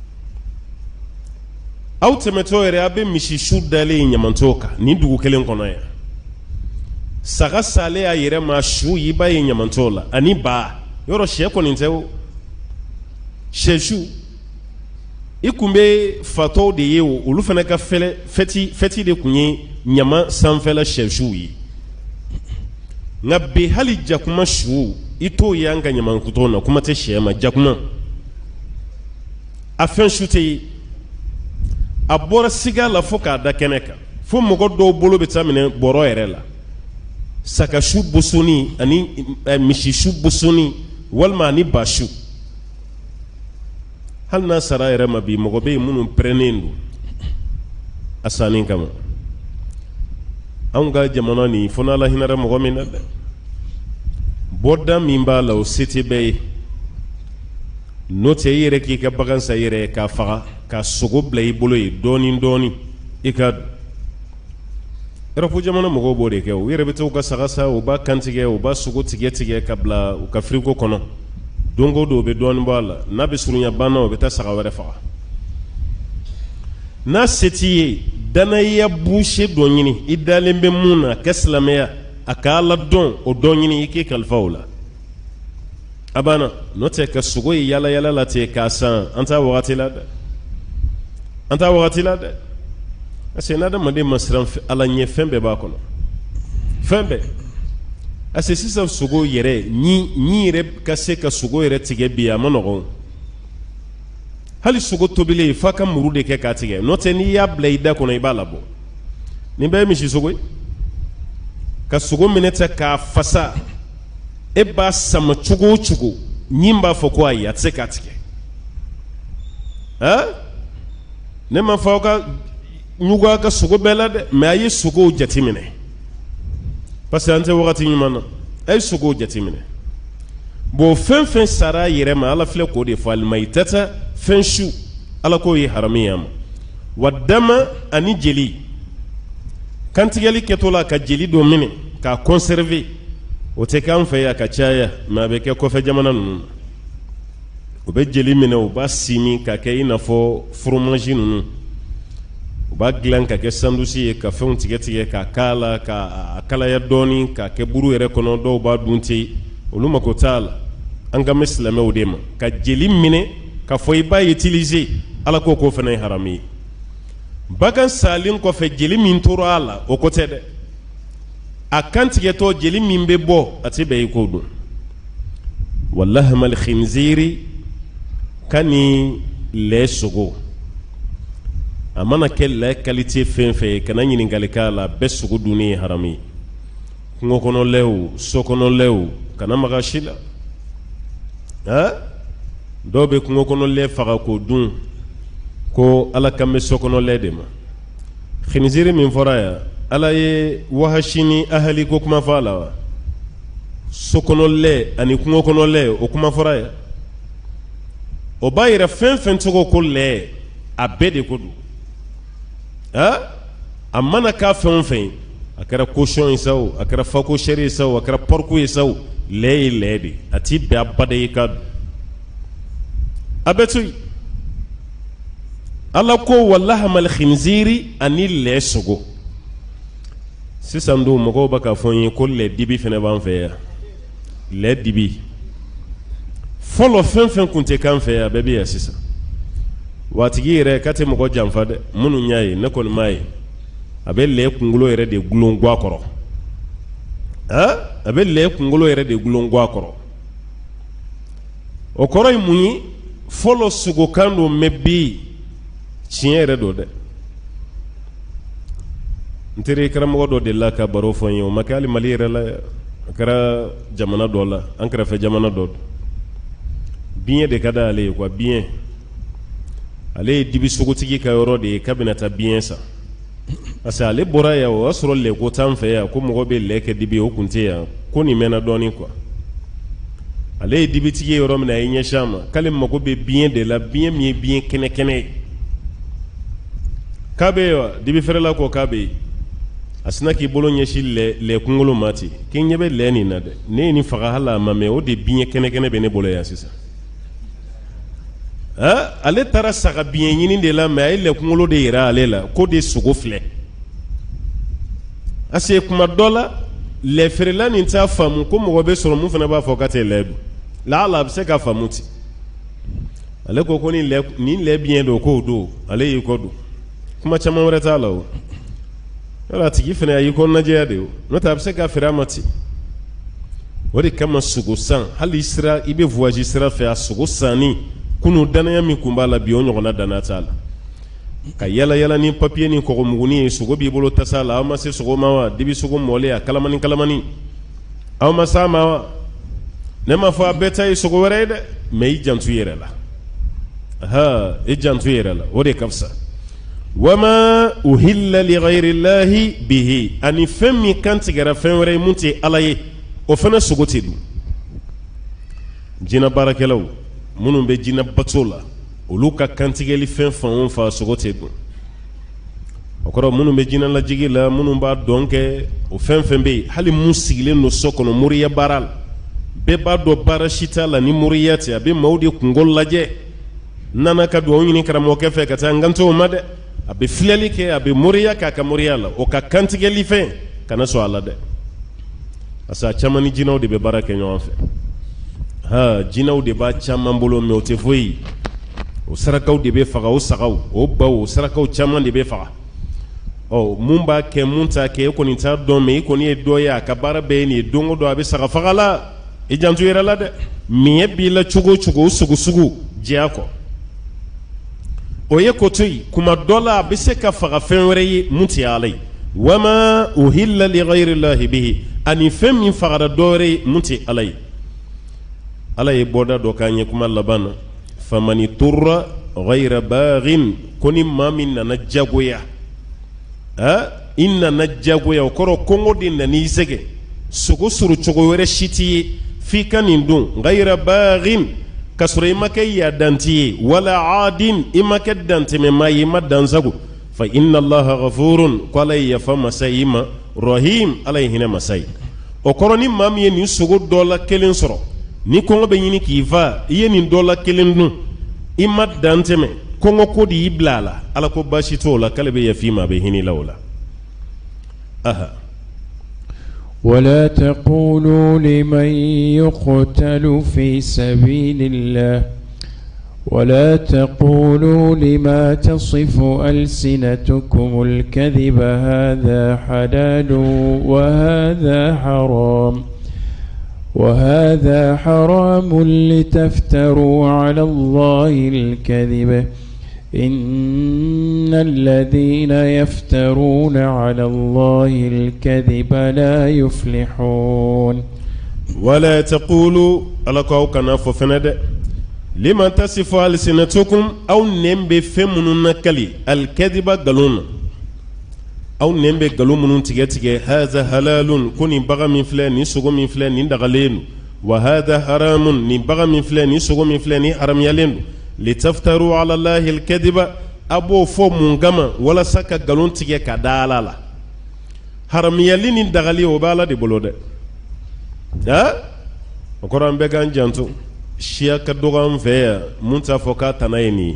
aw tɛmɛtɔ yɛrɛ a bɛ misi su dalen ɲamantow kan nin dugu kelen kɔnɔ yan saga salen a yɛrɛ ma su i b'a ye ɲamantow la ani ba yɔrɔ sɛ kɔni tɛ o sɛsu i kun bɛ fatɔw de ye o olu fana ka fɛlɛ fɛti fɛti de kun ye ɲama sanfɛla sɛsuw ye nka bi hali jakuma su i t'o ye an ka ɲamankutɔw na kuma tɛ sɛ ma jakuma a fɛn su tɛ ye a bɔra siga la fo k'a da kɛnɛ kan fo mɔgɔ dɔw bolo bɛ taa minɛ bɔrɔ yɛrɛ la sagasu bosoni ani misisu bosoni walima ani basu hali n'a sara yɛrɛ ma bi mɔgɔ bɛ yen minnu pɛrɛnnen don a sanni kama anw ka jamana nin fo n'ala hinɛra mɔgɔ min na dɛ bɔda min b'a la o se tɛ bɛɛ ye n'o tɛ i yɛrɛ k'i ka bagan san i yɛrɛ ye k'a faga ka sogo bila i bolo ye dɔɔni dɔɔni i ka dun yɔrɔ jamana mɔgɔw b'o de kɛ u yɛrɛ bɛ taa u ka saga sa u b'a kantigɛ u b'a sogo tigɛ tigɛ ka bila u ka frigo kɔnɔ don o don u bɛ dɔɔni bɔ a la n'a bɛ surunya banna u bɛ taa saga wɛrɛ faga n'a se t'i ye danaya buuse dɔ ɲini i dalen bɛ mun na kɛ silamɛya a ka ala dɔn o dɔ ɲini i k'i kalifa o la a banna n'o tɛ ka sogo ye yala yala la ten k'a san an t'a wagati la dɛ an t'a wagati la dɛ parce que n'adamaden ma siran ala ɲɛ fɛn bɛɛ b'a kɔnɔ fɛn bɛɛ parce que sisan sogo yɛrɛ ɲi ɲi yɛrɛ ka se ka sogo yɛrɛ tigɛ bi a ma nɔgɔn hali sogo tobilen f'a ka muru de kɛ k'a tigɛ n'o tɛ n'i y'a bila i da kɔnɔ i b'a labɔ ni bɛɛ ye misi sogo ye ka sogo minɛ ta k'a fasa e b'a sama cogo o cogo ɲin b'a fɔ ko ayi a tɛ se k'a tigɛ ah ne ma fɔ aw ka ɲugu a ka sogo bɛɛ la dɛ mais a ye sogow jateminɛ parce que an tɛ wagati ɲuman na a ye sogow jateminɛ bon fɛn fɛn sara a yɛrɛ ma ala filɛ k'o de fɔ alimayitata fɛn su ala k'o ye haramu y'a ma wa dama ani jeli kantigɛli kɛtɔ la ka jeli dɔ minɛ k'a conserver o tɛ k'an fɛ yan ka caya mais a bɛ kɛ kɔfɛ jamana ninnu na u bɛ jeli minɛ u b'a simi ka kɛ i n'a fɔ fromage ninnu u b'a dilan ka kɛ sandusi ye ka fɛnw tigɛ tigɛ k'a k'a la ka kalaya dɔɔni k'a kɛ buru yɛrɛ kɔnɔ dɔw b'a dun ten olu mako t'a la an ka mɛn silamɛw de ma ka jeli minɛ ka fɔ i b'a utiliser ala ko k'o fana ye haramu ye bagan salen kɔfɛ jeli min tora a la o ko tɛ dɛ a kantigɛtɔ jeli min bɛ bɔ a tɛ bɛn i k'o dun walahamal khinziri ka ni lɛ sogo a mana kɛ lɛ qualité fɛn fɛn ye kana ɲininkali k'a la bɛɛ sogo dunni ye haramu ye kungo kɔnɔ lɛw so kɔnɔ lɛw kana maga si la ah dɔw bɛ kungo kɔnɔ lɛ faga k'o dun ko ala kan bɛ so kɔnɔ lɛ de ma khinziri min fɔra yan ala ye wahashi ni ahali ko kuma fɔ a la wa so kɔnɔ lɛ ani kungo kɔnɔ lɛ o kuma fɔra yan o b'a yɛrɛ fɛn fɛn tɔgɔ ko lɛ a bɛɛ de ko don ah a mana k'a fɛn o fɛn a kɛra cochon ye sa o a kɛra fakochère ye sa o a kɛra porc ye sa o lɛ ye lɛ de a t'i bɛn abada i ka dun a bɛ to yen ala ko walahamal khinziri ani lɛ sogo sisan don mɔgɔw bɛ k'a fɔ n ye ko lɛ dibi fana b'an fɛ yan lɛ dibi fɔlɔ fɛn fɛn kun tɛ k'an fɛ yan a bɛɛ bɛ yan sisan waatigi yɛrɛ ka tɛ mɔgɔ janfa dɛ minnu y'a ye ne kɔni m'a ye a bɛ lɛ kunkolo yɛrɛ de gulon guwa kɔrɔ ah a bɛ lɛ kunkolo yɛrɛ de gulon guwa kɔrɔ o kɔrɔ ye mun ye fɔlɔ sogokan don mɛ bi tiɲɛ yɛrɛ don dɛ n teri karamɔgɔ dɔ de la ka baro fɔ n ye o ma kɛ hali mali yɛrɛ la a kɛra jamana dɔ la an kɛrɛfɛ jamana dɔ don biɲɛ de ka d'ale ye quoi biɲɛ ale ye dibi sogotigi ka yɔrɔ de ye k'a bɛna taa biɲɛ san parce que ale bɔra yan o y'a sɔrɔ lɛko t'an fɛ yan ko mɔgɔ bɛ lɛ kɛ dibi ye o kun tɛ yan ko nin mɛnna dɔɔnin quoi ale ye dibitigi ye yɔrɔ min na a ye ɲɛsin a ma k'ale mago bɛ biɲɛ de la biɲɛ min ye biɲɛ kɛnɛ-kɛnɛ ye k'a bɛ yen wa dibi feerela ko k'a bɛ yen a sina k'i bolo ɲɛsin lɛ lɛ kunkolo ma ten k'i ɲɛ bɛ lɛ nin na dɛ ne ye nin faga hali a ma mɛ o de biɲɛ kɛnɛ-kɛnɛ bɛ ne bolo yan sisan ah ale taara saga biɲɛ ɲini de la mɛ a ye lɛ kunkolo de yira ale la ko de sogo filɛ parce que kuma dɔ la lɛ feerela nin t'a faamu ko mɔgɔ bɛ sɔrɔ mun fana b'a fɔ k'a tɛ lɛ dun laala a bɛ se k'a faamu ten ale ko ko nin lɛ nin lɛ biɲɛ don k'o don ale y'i kɔ don kuma caman wɛrɛ t'a la o yɔrɔ a tigi fana a y'i kɔ najɛya de o n'o tɛ a bɛ se k'a feere a ma ten o de kama sogo san hali sira i bɛ voyage sira fɛ a sogo sanni kunu danaya min kun b'a la bi o ɲɔgɔnna danna t'a la ka yala yala ni papier ni kɔgɔmuguni ye sogo b'i bolo tasa la aw ma se sogo ma wa dibi sogo mɔlen a kalamani kalamani aw ma s'a ma wa ne ma fɔ a bɛɛ ta ye sogo wɛrɛ ye dɛ mais i janto i yɛrɛ la aha i janto i yɛrɛ la o de ka fisa wama uhilla li ghayrillahi bihi ani fɛn min kantigɛra fɛn wɛrɛ ye mun tɛ ala ye o fana sogo tɛ dun jinɛ baarakɛlaw minnu bɛ jinɛ bato la olu ka kantigɛli fɛn fan o fan sogo tɛ dun o kɔrɔ minnu bɛ jinɛ lajigi la minnu b'a dɔn kɛ o fɛn fɛn bɛ yen hali mun sigilen don so kɔnɔ moriya baara la bɛɛ b'a dɔn baara si t'a la ni moriya tɛ a bɛ maaw de kunkolo lajɛ n nana ka dugawu ɲini karamɔgɔkɛ fɛ ka taa n kanto o ma dɛ a bɛ filɛli kɛ a bɛ moriya k'a ka moriya la o ka kantigɛli fɛn kana sɔn a la dɛ parce que a caman ni jinɛw de bɛ baara kɛ ɲɔgɔn fɛ ha jinɛw de b'a caman bolo mais o tɛ foyi o sarakaw de bɛ faga o sagaw o baw o sarakaw caman de bɛ faga ɔ mun b'a kɛ mun t'a kɛ e kɔni t'a dɔn mais i kɔni ye dɔ ye a ka baara bɛɛ ye nin ye don o don a bɛ saga faga la i janto yɛrɛ la dɛ miɲɛ b'i la cogo o cogo o sugu sugu diya kɔ o ye ko to yen kuma dɔ la a bɛ se ka faga fɛn wɛrɛ ye mun tɛ ala ye wama uhilla li ghayri llahi bihi ani fɛn min fagara dɔwɛrɛ mun tɛ ala ye. ala ye bɔda dɔ k'an ye kuma laban na famani turra ghayra baghin ko ni maa min nana jagoya a i nana jagoya o kɔrɔ kɔngɔ de nan'i sɛgɛ sogo suru cogo wɛrɛ si t'i ye f'i ka nin dun ghayra baghin k'a sɔrɔ i ma kɛ yadanti ye wala aadin i ma kɛ dantɛmɛmaa ye i ma dansago fa inna allaha ghafurun ko ala ye yafa masa i ma rahim ala ye hinɛ masa ye. o kɔrɔ ni maa min ye nin sogo dɔ la kelen sɔrɔ ni kɔngɔ bɛ ɲini k'i fa i ye nin dɔ la kelen dun i ma dantɛmɛ kɔngɔ ko de y'i bila a la ala ko baasi t'o la k'ale bɛ yafa i ma a bɛ hinɛ i la o la. aha ولا تقولوا لمن يقتل في سبيل الله ولا تقولوا لما تصف ألسنتكم الكذب هذا حلال وهذا حرام وهذا حرام لتفتروا على الله الكذب إن الذين يفترون على الله الكذب لا يفلحون. ولا تقولوا ألقوا كناف فند لمن تصف ألسنتكم أو نمب فمن نكلي الكذب قالون أو نمب قالون تيجي هذا حلال كوني بغى من فلان يسوق من فلان يندغلين وهذا حرام نبغى من فلان يسوق من فلان حرام يلين لتفتروا على الله الكذب أبو فو منغما ولا سكا قالون تيجي كدالا لا حرام يلين يندغلي وبالا دي بلود ها وقران بيغان جانتو شيا كدوغان فيا منتا فوكا تنايني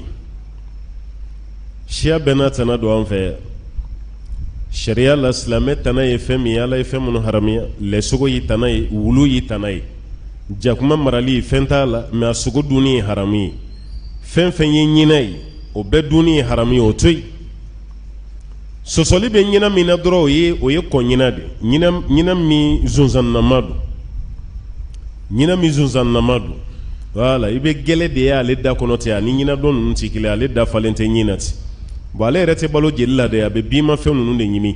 شيا بنا تنا دوان فيا شريعة الإسلامية تناي فمي على فمن حرامية لسوغو يتناي ولو يتناي جاكما مرالي فنتالا ما سوغو دوني حرامي فن فن ينيناي وبدوني حرامي وتوي sosoli be nyina mina dro ye o ye ko nyina de nyina nyina mi zunzan namadu nyina mi zunzan namadu wala ibe gele de ya le da kono te ani nyina don nun ti kile ale da falente nyina ti bo ale rete balo jella de ya be bima fe nun de nyimi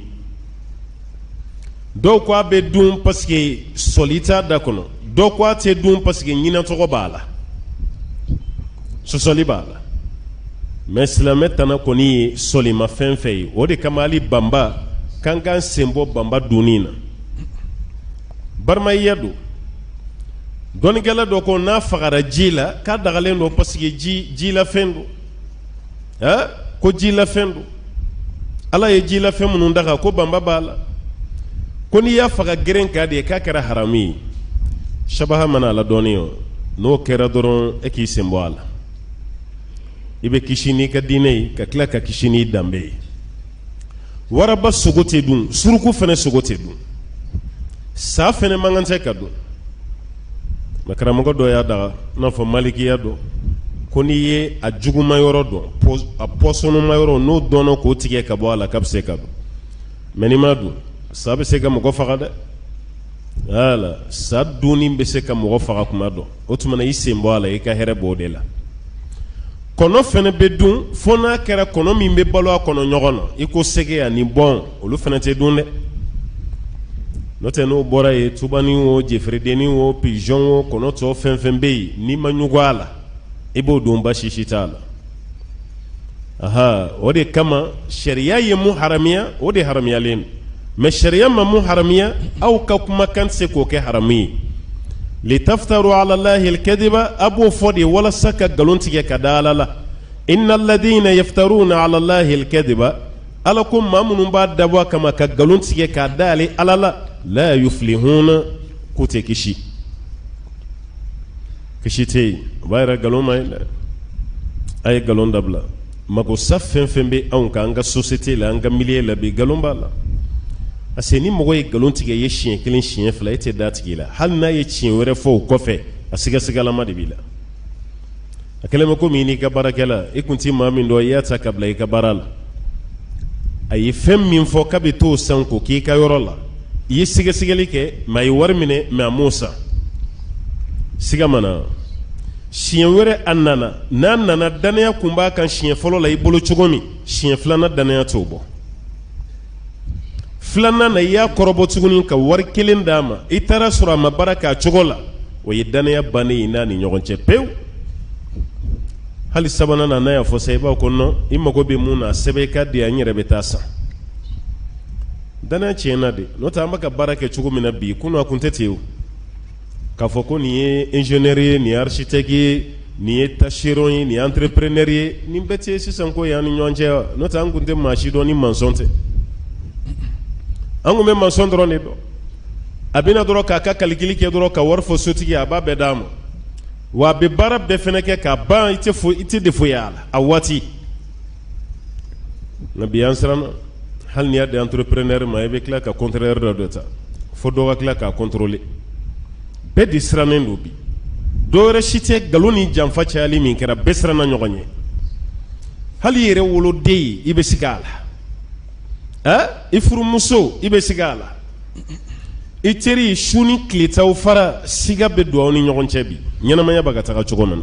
do ko abe dum parce que solita da kono do ko te dum parce que nyina to ko bala sosoli bala mais silamɛ tana kɔni ye solima fɛn fɛn ye o de kama hali banba kan kan sen bɔ banba dunni na barimaiya don dɔnnikɛla dɔ ko n'a fagara ji la k'a dagalen don parce que ji jilafɛn don ha ko jilafɛn don ala ye jilafɛn minnu daga ko banba b'a la ko n'i y'a faga geren k'a de k'a kɛra haramu ye sabaha mana a la dɔɔnin o n'o kɛra dɔrɔn e k'i sen bɔ a la ibe kishini ka dinei ka kila ka kishini dambe waraba sogote dun suruku fene sogote dun sa fene mangante ka dun makaramogo do ya da na fo malikiya do koni ye a juguma yoro do a posono mayoro no dono ko tige ka bo ala kapse ka do meni madu sabe se ka mogo faga de ala sa duni be se ka mogo faga kuma do otumana isembo ala e ka here bode la kono fene be dun fo n'a kɛra kono min be balo a kɔnɔ ɲɔgɔn na i ko sege ani bɔn olu fene tɛ dun dɛ n'o tɛ n'o bɔra ye tubani o jefiridenni o pigeon o kɔnɔ tɔ fɛn fɛn be yen n'i ma ɲugu a la i b'o dun basi si t'a la aha o de kama sariya ye mun haramiya o de haramiyalen mais sariya ma mun haramiya aw ka kumakan tɛ se k'o kɛ haramu ye لتفتروا على الله الكذب أبو فدي ولا سكا قلونتك كدالا إن الذين يفترون على الله الكذب ألكم ما من بعد دوا كما كقلونتك كدالي ألا لا يفلحون كوتي كشي كشي تي بايرا قلون ما أي قلون دبلا ما كو سفن فن بي أونك أنك سوسيتي لأنك مليئة لبي قلون بالا aseni mogo ye galon tigɛ ye siɲɛ kelen siɲɛ fila e tɛ da tigi la hali n'a ye tiɲɛ wɛrɛ fɔ o kɔfɛ a sigasigalaama de b'i la a kɛlen bɛ komi i n'i ka baarakɛla i kun ti maa min dɔn i y'a ta ka bila i ka baara la a ye fɛn min fɔ k'a bɛ t'o san ko k'i ka yɔrɔ la i ye sigasigɛli kɛ mɛ a ye wari minɛ mɛ a m'o san siga ma na siɲɛ wɛrɛ a nana n'a nana danaya kun b'a kan siɲɛ fɔlɔ la i bolo cogo min siɲɛ filanan danaya t'o bɔ filanan na i y'a kɔrɔbɔ tuguni ka wari kelen d'a ma i taara sɔrɔ a ma baara k'a cogo la o ye danaya bannen i n'a ni ɲɔgɔn cɛ pewu. hali sabanan na n'a y'a fɔ sa i b'a ko non i mago bɛ mun na sɛbɛn i ka di yan n yɛrɛ bɛ taa san. danaya tiɲɛna de n'o tɛ an bɛ ka baara kɛ cogo min na bi kunun a kun tɛ ten o k'a fɔ ko nin ye ingénieur ye nin ye architecte ye nin ye tâcheron ye nin ye entrepreneur ye nin bɛɛ tɛ sisan ko y'an ni ɲɔgɔn cɛ n'o tɛ an kun tɛ maa si dɔn ni maçon tɛ an kun bɛ maçon dɔrɔn de dɔn a bɛna dɔrɔn k'a ka calcul kɛ dɔrɔn ka wari fɔ sotigi a b'a bɛɛ d'a ma wa a bɛ baara bɛɛ fɛnɛ kɛ k'a ban i tɛ fo i tɛ défaut y'a la a waati nka bi an siranna hali n'i y'a di entrepreneur ma i bɛ tila ka contraire dɔ de ta fo dɔ ka tila k'a contrôler bɛɛ de sirannen don bi dɔwɛrɛ si tɛ nkalon ni janfa cayali min kɛra bɛɛ siranna ɲɔgɔn ye hali i yɛrɛ woloden i bɛ sigi a la ɛ i furumuso i bɛ sigi a la i teri su ni tile t'aw fara siga bɛ don aw ni ɲɔgɔn cɛ bi ɲɛnamaya bɛ ka taga cogo min na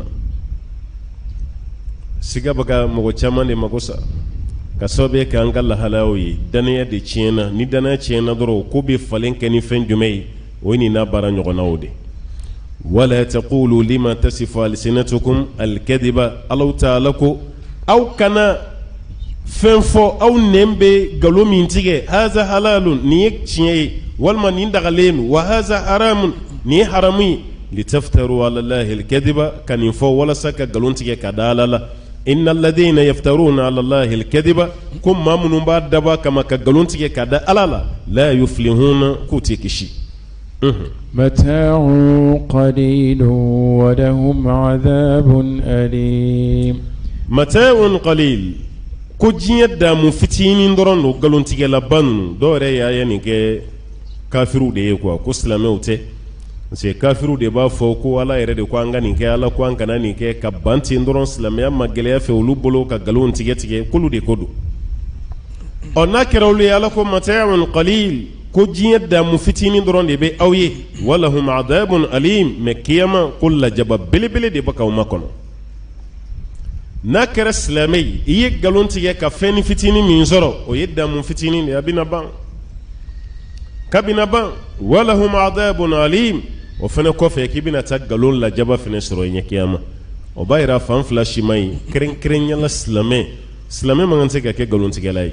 siga bɛ ka mɔgɔ caman de mago sa ka sababu kɛ an ka lahalayaw ye danaya de tiɲɛna ni danaya tiɲɛna dɔrɔn ko bɛ falen kɛ ni fɛn jumɛn ye o ye nin n'a baara ɲɔgɔnnaw de wala taqulu lima tasifu alsinatukum alkadiba Allahu ta'ala ko aw kana fɛn fɔ aw nɛn bɛ nkalon min tigɛ haza halalun nin ye tiɲɛ ye walima nin dagalen don wa haza haramun nin ye haramu ye litaftaru ala Allahi alkadiba ka nin fɔ walasa ka nkalon tigɛ ka da Ala la inna alladhina yaftaruna ala Allahi alkadiba ko maa minnu b'a dabɔ kama ka nkalon tigɛ ka da Ala la la yuflihuna k'u tɛ kisi. متاع قليل ولهم عذاب أليم متاع قليل ko diɲɛ damu fitinin dɔrɔn don nkalontigɛlaba ninnu dɔw yɛrɛ y'a ye nin kɛ kafiru de ye quoi ko silamɛw tɛ parce que kafiru de b'a fɔ ko Ala yɛrɛ de ko an ka nin kɛ Ala ko an kana nin kɛ ka ban ten dɔrɔn silamɛya ma gɛlɛya fɛ olu bolo ka nkalon tigɛ tigɛ k'olu de ko don ɔ n'a kɛra olu ye Ala ko mata'un qalil ko diɲɛ damu fitinin dɔrɔn de bɛ aw ye walahum adabun alim mais kiyama ko lajaba belebele de bɛ k'aw makɔnɔ n'a kɛra silamɛ ye i ye nkalon tigɛ ka fɛn ni fitinin min sɔrɔ o ye damu fitinin de ye a bɛna ban kabina ban walahum adabun alim o fɛnɛ kɔfɛ k'i bɛna taa nkalon lajaba fɛnɛ sɔrɔ i ɲɛ kiyama o b'a yira fan fila si ma ɲi kɛrɛnkɛrɛnyala silamɛ silamɛ man kan tɛ ka kɛ nkalontigɛla ye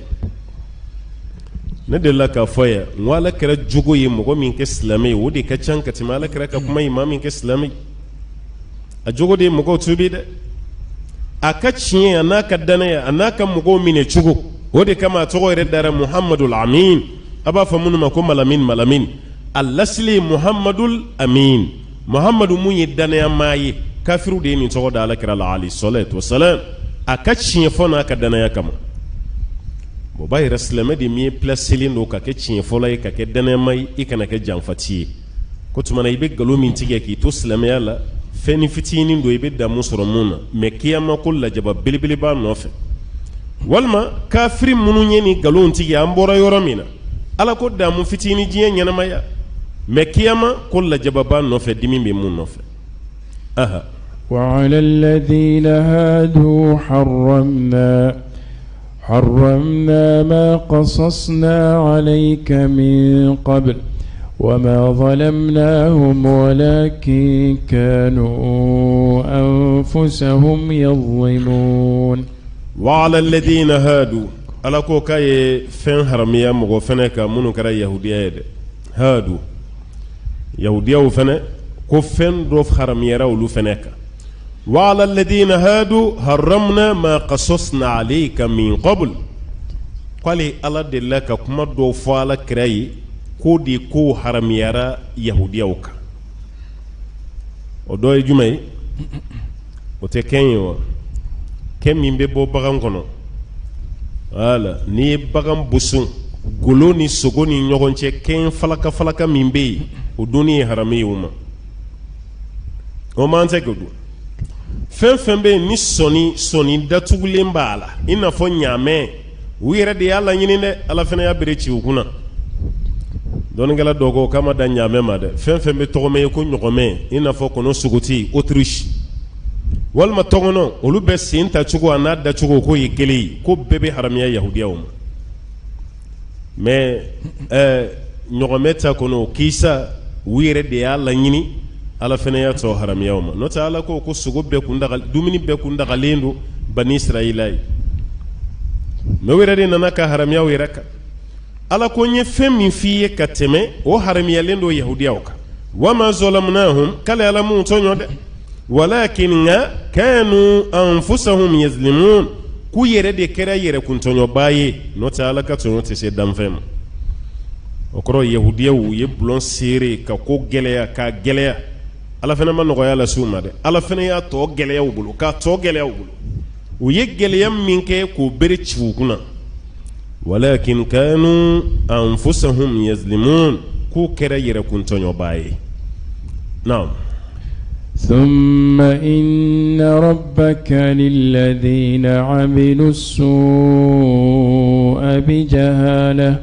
ne delila k'a fɔ yan n ko Ala kɛra jogo ye mɔgɔ min kɛ silamɛ ye o de ka ca ka tɛmɛ Ala kɛra ka kuma ye maa min kɛ silamɛ ye a jogo de ye mɔgɔw tuubi dɛ a ka tiɲɛ a n'a ka danaya a n'a ka mɔgɔw minɛ cogo o de kama a tɔgɔ yɛrɛ dara Muhammadul Amin a b'a fɔ minnu ma ko malamin malamin a lasili ye Muhammadul Amin Muhammadu mun ye danaya maa ye kafiru de ye nin tɔgɔ da Ala kɛra la alayhi salatu wasalam a ka tiɲɛ fɔ n'a ka danaya kama o b'a yɛrɛ silamɛ de min ye placelen don ka kɛ tiɲɛ fɔlɔ ye ka kɛ danayama ye i kana kɛ janfati ye ko tuma na i bɛ nkalon min tigɛ k'i to silamɛya la fɛn ni fitinin don i bɛ damu sɔrɔ mun na mais kiyama ko lajaba belebele b'a nɔfɛ walima kafiri minnu ye nin nkalon tigɛ an bɔra yɔrɔ min na Ala ko damu fitinin diɲɛ ɲɛnamaya mais kiyama ko lajaba b'a nɔfɛ dimi bɛ mun nɔfɛ aha وعلى الذين هادوا حرمنا حرمنا ما قصصنا عليك من قبل وما ظلمناهم ولكن كانوا أنفسهم يظلمون وعلى الذين هادوا ala ko k'a ye fɛn haramiya mɔgɔ fɛnɛ kan minnu kɛra yahudiya ye dɛ hadu yahudiyaw fɛnɛ ko fɛn dɔ haramiyara olu fɛnɛ kan wa ala alladhina hadu haramna ma qasasna alayka min qabl qali ala de la ka kuma dɔ fɔ ala kira ye ko de ko haramiyara yahudiyaw kan o dɔ ye jumɛn ye o tɛ kɛn ye wa kɛn min bɛ bɔ bagan kɔnɔ wala ni ye bagan boson golo ni sogo ni ɲɔgɔn cɛ kɛn falaka falaka min bɛ yen o donni ye harami ye o ma o man tɛ k'o dun fɛn fɛn bɛ yen ni sɔni sɔni datugulen b'a la i n'a fɔ ɲaamɛ u yɛrɛ de y'a laɲini dɛ ala fana y'a bere ci u kunna dɔnnikɛla dɔw ko k'a ma da ɲaamɛ ma dɛ fɛn fɛn bɛ tɔgɔmɛ ye ko ɲɔgɔmɛ i n'a fɔ kɔnɔ sogoti Autriche walima tɔgɔnɔ olu bɛ sen ta cogo a n'a da cogo ko ye kelen ye ko bɛɛ bɛ haramiya yahudiyaw ma mais euh ñogometa kono kisa wire de yalla ñini ala fene ya to haram yawma no ta ala ko ko sugo be ku ndagal dumini be ku ndagalendo bani israilay me wire de nana ka haram yaw iraka ala ko nye fem min fiye kateme o haram yalendo yahudiyawka wama zalamnahum kala ala mun tonyode walakin kanu anfusahum yazlimun ku yere de kera yere kun tonyo baye no ta ala ka tonyo te se damfem okoro yahudiya wu ye bulon sere ka ko geleya ka geleya ala fana ma nogoya la suma de ala fana ya to geleya wu bulu ka to geleya wu bulu u ye geleya min ke ko bere ciwukuna walakin kanu anfusahum yazlimun ku kera yere kun tonyo baye naam ثم إن ربك للذين عملوا السوء بجهالة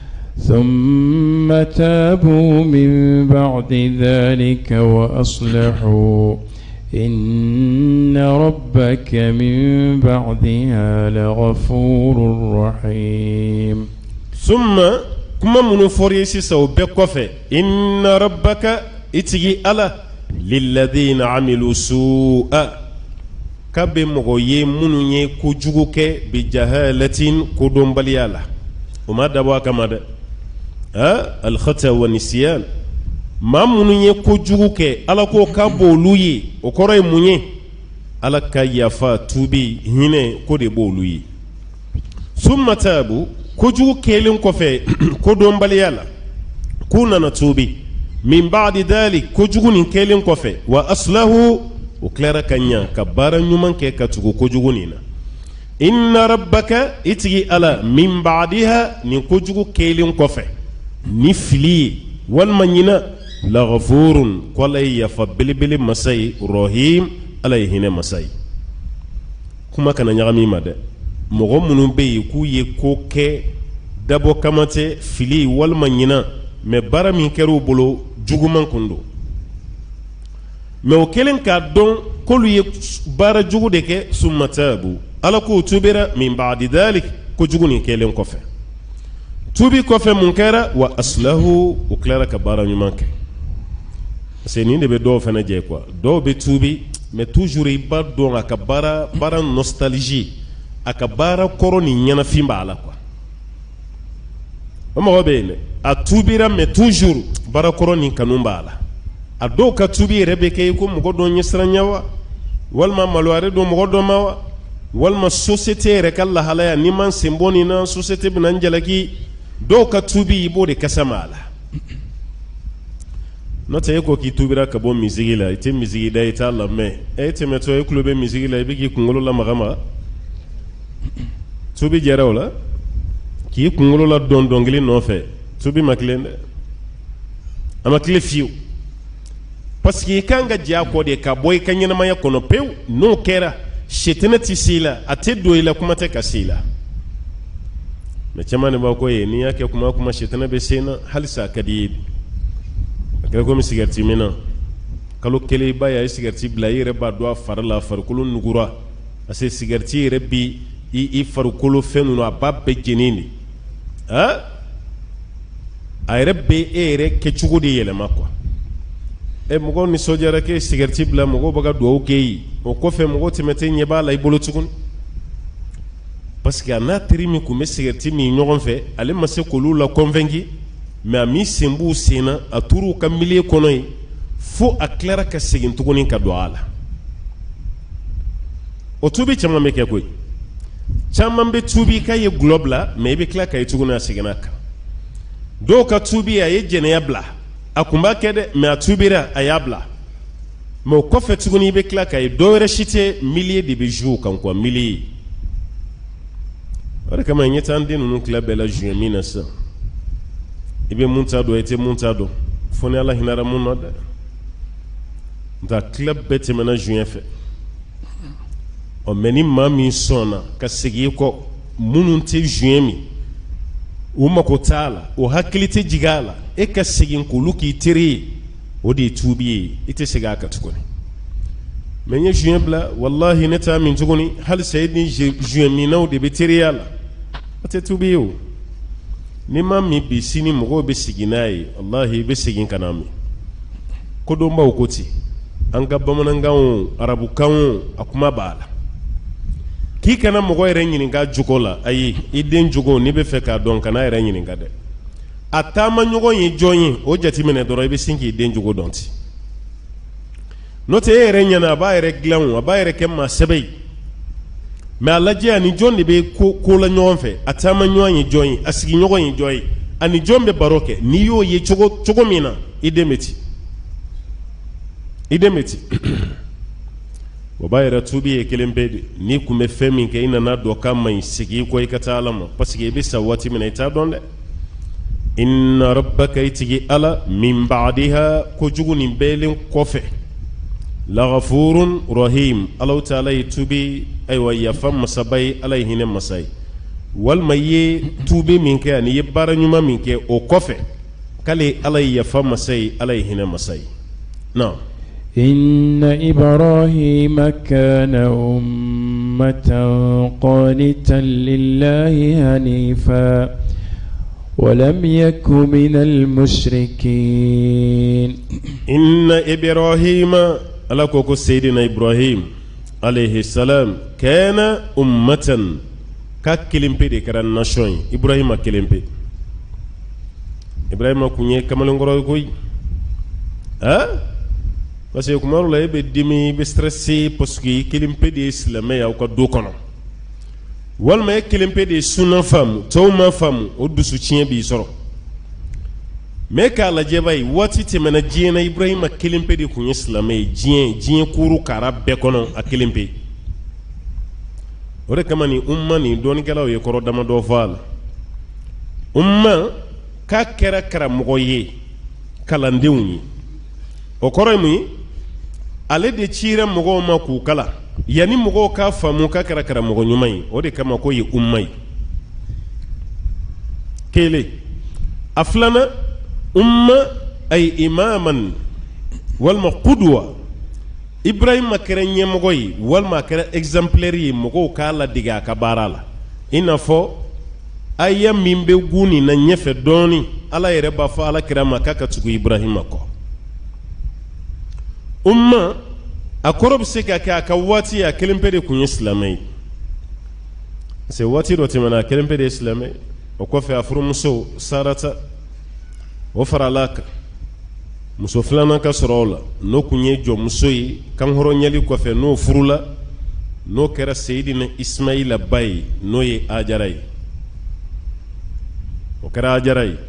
ثم تابوا من بعد ذلك وأصلحوا إن ربك من بعدها لغفور رحيم ثم كما منفوريسي سو بكوفي إن ربك إتجي ألا للذين عملوا سوء كب مغوي منو كوجوكي بجهالة كودوم بليالا وما دبوا كما ده ها الخطأ والنسيان ما منو كوجوكي على كو كابولوي وكوري مني على كيافا توبي هنا كودي بولوي ثم تابوا كوجوكي لين كوفي كودوم بليالا كونا نتوبي من بعد ذلك كوجوغون كيلين كوفي واصله وكلارا كانيا كبارا نيومان كي كاتوغو كوجوغونينا ان ربك اتي على من بعدها ني كوجوغو كيلين كوفي نفلي والمنينا لغفور كولي يفبل بل مساي رحيم عليه مساي كما كان نيامي ماده مغو منو بي كو يكوكي دابو كاماتي فلي والمنينا me bara min kero bolo juguman kundo me o kelen ka don kolu ye bara jugu de ke summa tabu ala ko tubira min ba'di dalik ko jugu ni kelen kofe tubi kofe munkara wa aslahu o klara ka bara nyuman ke se ni de be do fana je quoi do be tubi mais toujours iba don aka bara bara nostalgie aka bara koroni nyana fimba ala quoi Oma wabene a tubira me toujours barakoro ni kanumba ala a do ka tubi rebeke ko mugo do nyesranyawa walma malware do mugo do mawa walma société re kala halaya ni man simboni na société binan jalaki do ka tubi ibo de kasamala nota yeko ki tubira ka bo mizigi la ite mizigi da ita la me e te meto e club mizigi la bigi kungolo la magama tubi jarawla ki kungolo la don dongli no fe tubi maklende ama kle fiu parce que kanga dia ko de ka boy kanyena maya kono pew no kera shetena tisila ate doila kuma te kasila me chamane ba ko ye ni yake kuma kuma shetena be sena halisa kadib akere ko mi sigarti mina kalo kele ba ya sigarti bla yere ba do far la far kulu nugura ase sigarti rebi i i far kulu fenu no abbe jenini ha ayrebbe ere ke chugudi yele makwa e mugo ni sojara ke sigarti bla mugo baga do okeyi o ko fe mugo timete nyeba la ibolo tukun parce que ana trimi ku me sigarti mi nyogon fe ale masse ko lula convaincu mais ami sembu sena aturu kamile konoy fo aklara ka sigin tukuni ka do ala o tubi chama meke koy chama be tubi kay globla mais be kla kay tukuna siginaka do ka tubi ya yejene yabla akumba kede me atubira ayabla mo ko fe tukuni be kla kay do rechite milliers de bijoux kan quoi milliers ora kama nyeta ndinu nu club la juin mille neuf cents ibe muntado ete muntado foni ala hinara munada da club bete mena juin fe o meni mami sona ka sigi ko mununte juin mi o makotala o hakilite jigala e ka sigi ko luki tiri o de tubi ite siga ka tukuni menye juin bla wallahi neta min tukuni hal sayidni juin mi naw de betiri yala ate tubi o ni ma mi bi sini mɔgɔw bɛ sigi n'a ye wallahi bɛ segin ka na mi ko donbaw ko ten an ka bamanankan o arabukan o a kuma b'a la k'i kana mɔgɔ yɛrɛ ɲininka jogo la ayi i den jogo n'i bɛ fɛ k'a dɔn kana yɛrɛ ɲininka dɛ a taama ɲɔgɔn ye jɔn ye o jateminɛ dɔrɔn i bɛ sin k'i den jogo dɔn ten n'o tɛ e yɛrɛ ɲɛna a b'a yɛrɛ dilan o a b'a yɛrɛ kɛ maa sɛbɛ ye mais a lajɛ ani jɔn de bɛ ko ko la ɲɔgɔn fɛ a taama ɲɔgɔn ye jɔn ye a sigiɲɔgɔn ye jɔn ye ani jɔn bɛ baro kɛ n'i y'o ye cogo cogo min na i den bɛ ten i den bɛ ten o b'a yɛrɛ tubi ye kelen bɛɛ de n'i kun bɛ fɛn min kɛ i nana dɔn k'a ma ɲi segin i kɔ i ka taa Ala ma parce que i bɛ sa waati min na i t'a dɔn dɛ inna rabbaka i tigi Ala min ba'diha kojugu nin bɛɛlen kɔfɛ laghafurun rahim Alahu Taala ye tubi ayiwa yafa masaba ye Ala ye hinɛ masa ye walima i ye tubi min kɛ ani i ye baara ɲuman min kɛ o kɔfɛ k'ale Ala ye yafa masa ye Ala ye hinɛ masa ye na إن إبراهيم كان أمة قانتا لله حنيفا ولم يك من المشركين إن إبراهيم على كوكو سيدنا إبراهيم عليه السلام كان أمة ككلمبي دي كران ناشوين إبراهيم كلمبي إبراهيم كوني كمالون غروي كوي ها parce que kuma la be dimi be stressé parce que kelimpe de islamé ya ko do kono walma e kelimpe de sunna fam tawma fam o dusu cien bi soro me ka la jebay wati temena jiena ibrahima kelimpe de kun islamé jien jien kuru kara be kono a kelimpe ore kamani umma ni don gelaw ye koro dama do fal umma ka kera kara mogoye kalandewni o koro mi ale de cira mɔgɔw ma k'u kala yani mɔgɔw ka faamu ka kɛra karamɔgɔ ɲuman ye o de kama ko ye umma ye kelen a filanan umma ay imaman walima qudwa ibrahima kɛra ɲɛmɔgɔ ye walima a kɛra exemplaire ye mɔgɔw k'a ladege a ka baara la i n'a fɔ aya min bɛ gun nin na ɲɛfɛ dɔɔni ala yɛrɛ b'a fɔ ala kira ma k'a ka tugu ibrahima kɔ umma a kɔrɔ bɛ se ka kɛ a ka waati a kelen pe de kun ye silamɛ ye parce que waati dɔ tɛmɛna a kelen pe de ye silamɛ ye o kɔfɛ a furumuso sarata o farala kan muso filanan ka sɔrɔ o la n'o kun ye jɔnmuso ye kanhɔrɔnyali kɔfɛ n'o furula n'o kɛra seyidina ismaila ba ye n'o ye ajara ye o kɛra ajara ye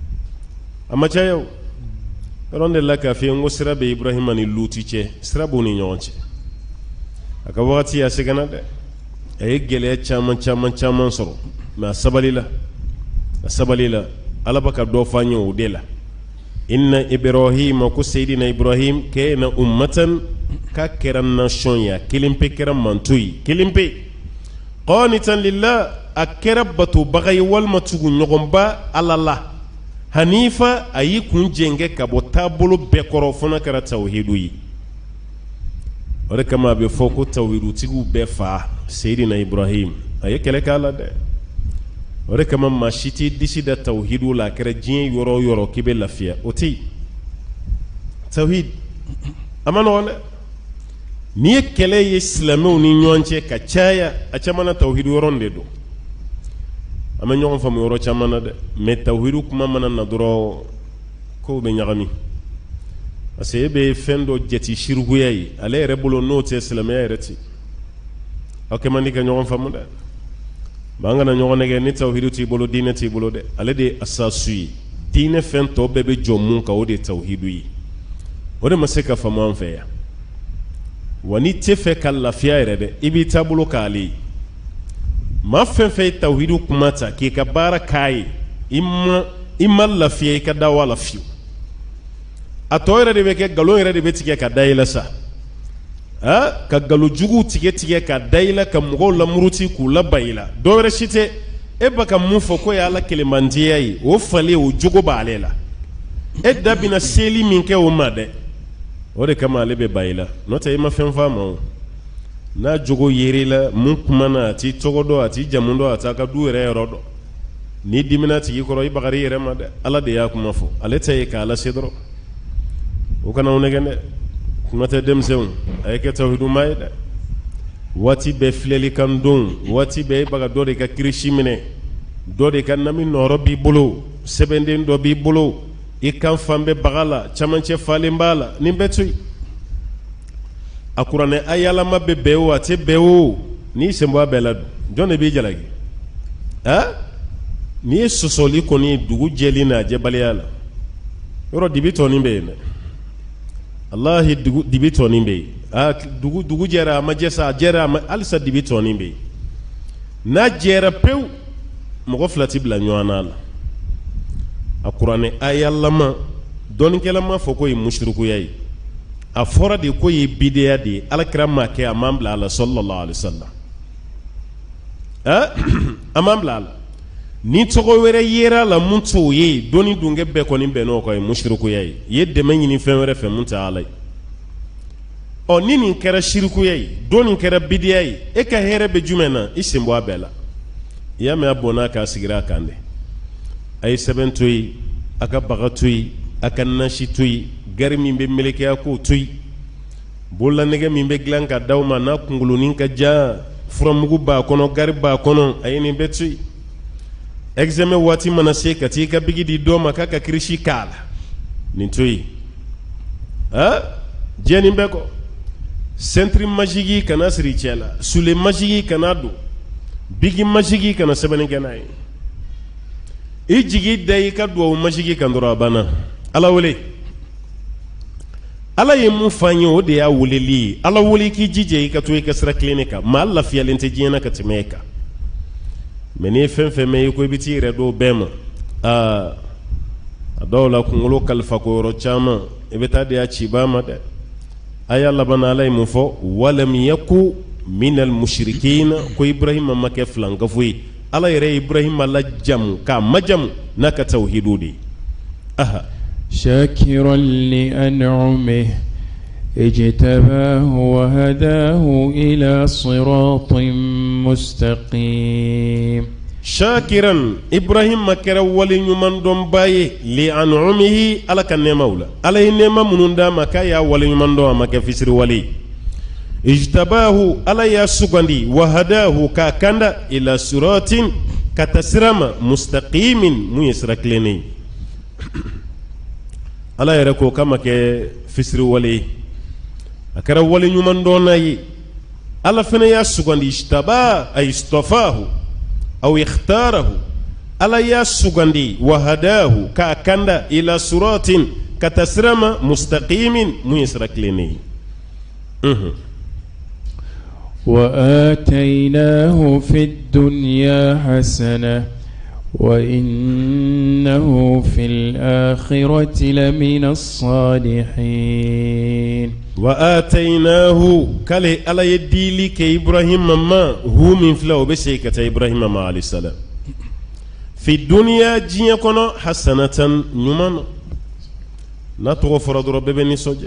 a ma caya o yɔrɔ de la k'a fɔ n ko sira bɛ ibrahima ni luti cɛ sira b'u ni ɲɔgɔn cɛ a ka wagati a sɛgɛnna dɛ a ye gɛlɛya caman caman caman sɔrɔ mɛ a sabalila a sabalila ala bɛ ka dɔ fɔ an ye o de la inna ibrahima ko seyidina ibrahim kana ummatan ka kɛra nation ye a kelen pe kɛra manto ye kelen pe qanitan lillah a kɛra batobaga ye walima tugu ɲɔgɔnba ala la hanifa a y'i kun jɛngɛ ka bɔ taabolo bɛɛ kɔrɔ fo n'a kɛra tawhidu ye o de kama a bɛ fɔ ko tawhidutigiw bɛɛ fa seyidina ibrahim a ye kɛlɛ k'a la dɛ o de kama maa si t'i disi da tawhidu la a kɛra diɲɛ yɔrɔ o yɔrɔ k'i bɛ lafiya o tɛ yen tawhid a ma nɔgɔn dɛ n'i ye kɛlɛ ye silamɛw ni ɲɔgɔn cɛ ka caya a caman na tawhidu yɔrɔ de don an bɛ ɲɔgɔn faamu yɔrɔ caman na dɛ mɛ tawhidu kuma mana na dɔrɔn kow bɛ ɲagami parce que e bɛ fɛn dɔ jate sirikuya ye ale yɛrɛ bolo n'o tɛ silamɛya yɛrɛ tɛ aw kɛ man di ka ɲɔgɔn faamu dɛ mɛ an kana ɲɔgɔn nɛgɛ ni tawhidu t'i bolo diinɛ t'i bolo dɛ ale de ye asaasu ye diinɛ fɛn tɔ bɛɛ bɛ jɔ mun kan o de ye tawhidu ye o de ma se ka faamu an fɛ yan wa n'i tɛ fɛ ka lafiya yɛrɛ dɛ i b'i taabolo k'ale ye maa fɛn fɛn ye tawhidu kuma ta k'i ka baara k'a ye i ma i ma lafiya i ka da wa la fiyewu a tɔ yɛrɛ de bɛ kɛ nkalon yɛrɛ de bɛ tigɛ ka da i la sa ah ka nkalonjuguw tigɛ tigɛ ka da i la ka mɔgɔw lamuruti k'u laba i la dɔ wɛrɛ si tɛ e bɛ ka mun fɔ ko ye ala kelemantiya ye o falen o jogo b'ale la e da bɛna seli min kɛ o ma dɛ o de kama ale bɛ ba i la n'o tɛ i ma fɛn f'a ma o n'a jogo yer'i la mun kuma na a t'i tɔgɔ dɔn a t'i jamu dɔn a t'a ka du yɛrɛ yɔrɔ dɔn ni dimina tigi kɔrɔ i bagari yɛrɛ ma dɛ ala de y'a kuma fɔ ale tɛ ye k'a lase dɔrɔn o kana o nɛgɛn dɛ kuma tɛ denmisɛnw a ye kɛ tawhiduma ye dɛ waati bɛɛ filɛli kan don waati bɛɛ i baga dɔ de ka kirisi minɛ dɔ de ka nami nɔrɔ b'i bolo sɛbɛnden dɔ b'i bolo i kan fan bɛ baga la camancɛ falen b'a la nin bɛɛ to yen a kuranɛ ayalama bɛ bɛɛ o a tɛ bɛɛ o n'i sen bɔ a bɛɛ la jɔn de b'i jalaki ah n'i ye sɔsɔli kɔni dugu jɛli n'a jɛbaliya la yɔrɔ dibi tɔnin bɛ yen dɛ Allahi dibi tɔnin bɛ yen ah dugu dugu jɛra a ma jɛ sa a jɛra a ma halisa dibi tɔnin bɛ yen n'a jɛra pewu mɔgɔ fila tɛ bila ɲɔgɔn na la a kuranɛ ayalama dɔnnikɛla ma fɔ ko ye musirikuya ye a fɔra de ko ye bideya de ye alakira ma kɛ a man bila a la sallallahu alaihi wasallam ah a man bila a la ni tɔgɔ wɛrɛ yera la mun t'o ye dɔnni dunkɛ bɛɛ kɔni bɛnn'o kan ye musirikuya ye i ye dɛmɛ ɲini fɛn wɛrɛ fɛ mun tɛ ala ye ɔ ni nin kɛra sirikuya ye don nin kɛra bideya ye e ka hɛrɛ bɛ jumɛn na i sen bɔ a bɛɛ la i y'a mɛn a bɔnna k'a sigira a kan dɛ a ye sɛbɛn to yen a ka baga to yen a ka nasi to yen gari min bɛ melekeya k'o to yen bololanɛgɛ min bɛ dilan ka d'aw ma n'a kunkolonin ka jan furamugu b'a kɔnɔ gari b'a kɔnɔ a ye nin bɛɛ to yen examen waati mana se ka t'i ka bigi di dɔ ma k'a ka kirisi k'a la nin to yen ah diɲɛ nin bɛɛ kɔ centre magique kana siri cɛ la sule magique kana don bigi magique kana sɛbɛnni kɛ n'a ye i jigi da i ka duwawu magique kan dɔrɔn a banna ala wele ala ye mun f'an ye o de y'a weleli ye ala wele k'i jija i ka to i ka sira tilenni kan maa lafiyalen tɛ diɲɛ na ka tɛmɛ e kan mɛ n'i ye fɛn fɛn mɛn i ko i bɛ t'i yɛrɛ dɔw bɛɛ ma aa a dɔw la kunkolo kalifa ko yɔrɔ caman i bɛ taa di a cibaa ma dɛ a y'a laban ala ye mun fɔ walam yaku minal mushrikina ko ibrahima ma kɛ filankafo ye ala yɛrɛ ye ibrahima lajamu k'a majamu n'a ka tawhidu de ye aha شاكرا لأنعمه اجتباه وهداه إلى صراط مستقيم شاكرا إبراهيم مكر ولي يمن دون باي لأنعمه على كنما ولا على النعمة من دام كيا ولي يمن دون ما كفسر ولي اجتباه على يا سكندي وهداه ككندا إلى صراط كتسرم مستقيم ميسرك لني ala yɛrɛ ko kama kɛ fisiri wale a kɛra wale ɲuman dɔnna ye ala fana y'a sugandi istaba ay istafahu aw ikhtarahu ala y'a sugandi wa hadahu k'a kanda ila suratin ka taa sira ma mustaqimin mun ye sira tilennen ye وآتيناه في الدنيا حسنة وإنه في الآخرة لمن الصالحين وآتيناه كله على يدي لك إبراهيم مما هو من فلو بسيكة إبراهيم مما عليه السلام في الدنيا جيكونا حسنة نمان نتغو فرد رب بني سجا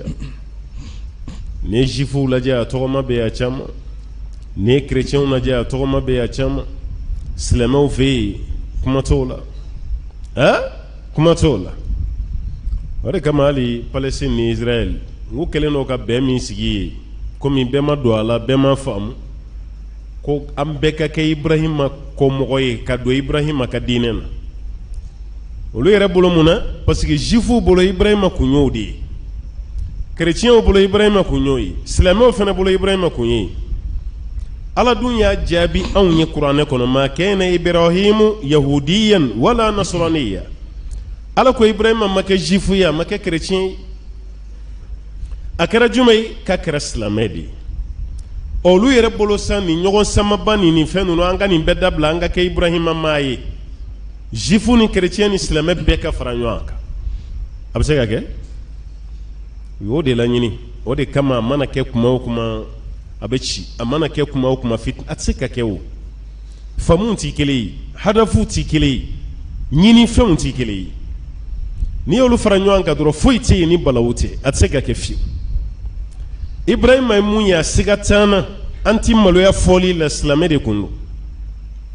نجفو لجا تغم بيا چام ne chrétien na ja to ma be ya chama slemo fi kuma tola ha kuma tola wale kama ali Palestine ni Israel ngu keleno ka be mi sigi komi be ma do ala be ma fam ko ambe ka ke Ibrahima ko mogoy ka do Ibrahima ka dinena olu yere bolo muna parce que jifu bolo Ibrahima ku nyodi chrétien bolo Ibrahima ku nyoyi slemo fene bolo Ibrahima ku nyi ala dunya jabi an yi qur'ane kono ma kana ibrahimu yahudiyan wala nasraniya ala ko ibrahima make jifu ya make chrétien akara jumay ka kra islamedi olu yere bolo san ni nyogon sama bani ni fenu no anga ni bedda blanga ke ibrahima maye jifu ni chrétien islamé be ka faranyo aka absega ke yo de la nyini o de kama mana ke kuma kuma abechi amana ke kuma kuma fit atsika kewo famunti kele hadafu ti kele nyini famunti kele ni olu faranyo anka dro foiti ni balawute atsika ke fi ibrahim maymunya sigatana anti maloya foli la islamé de kundu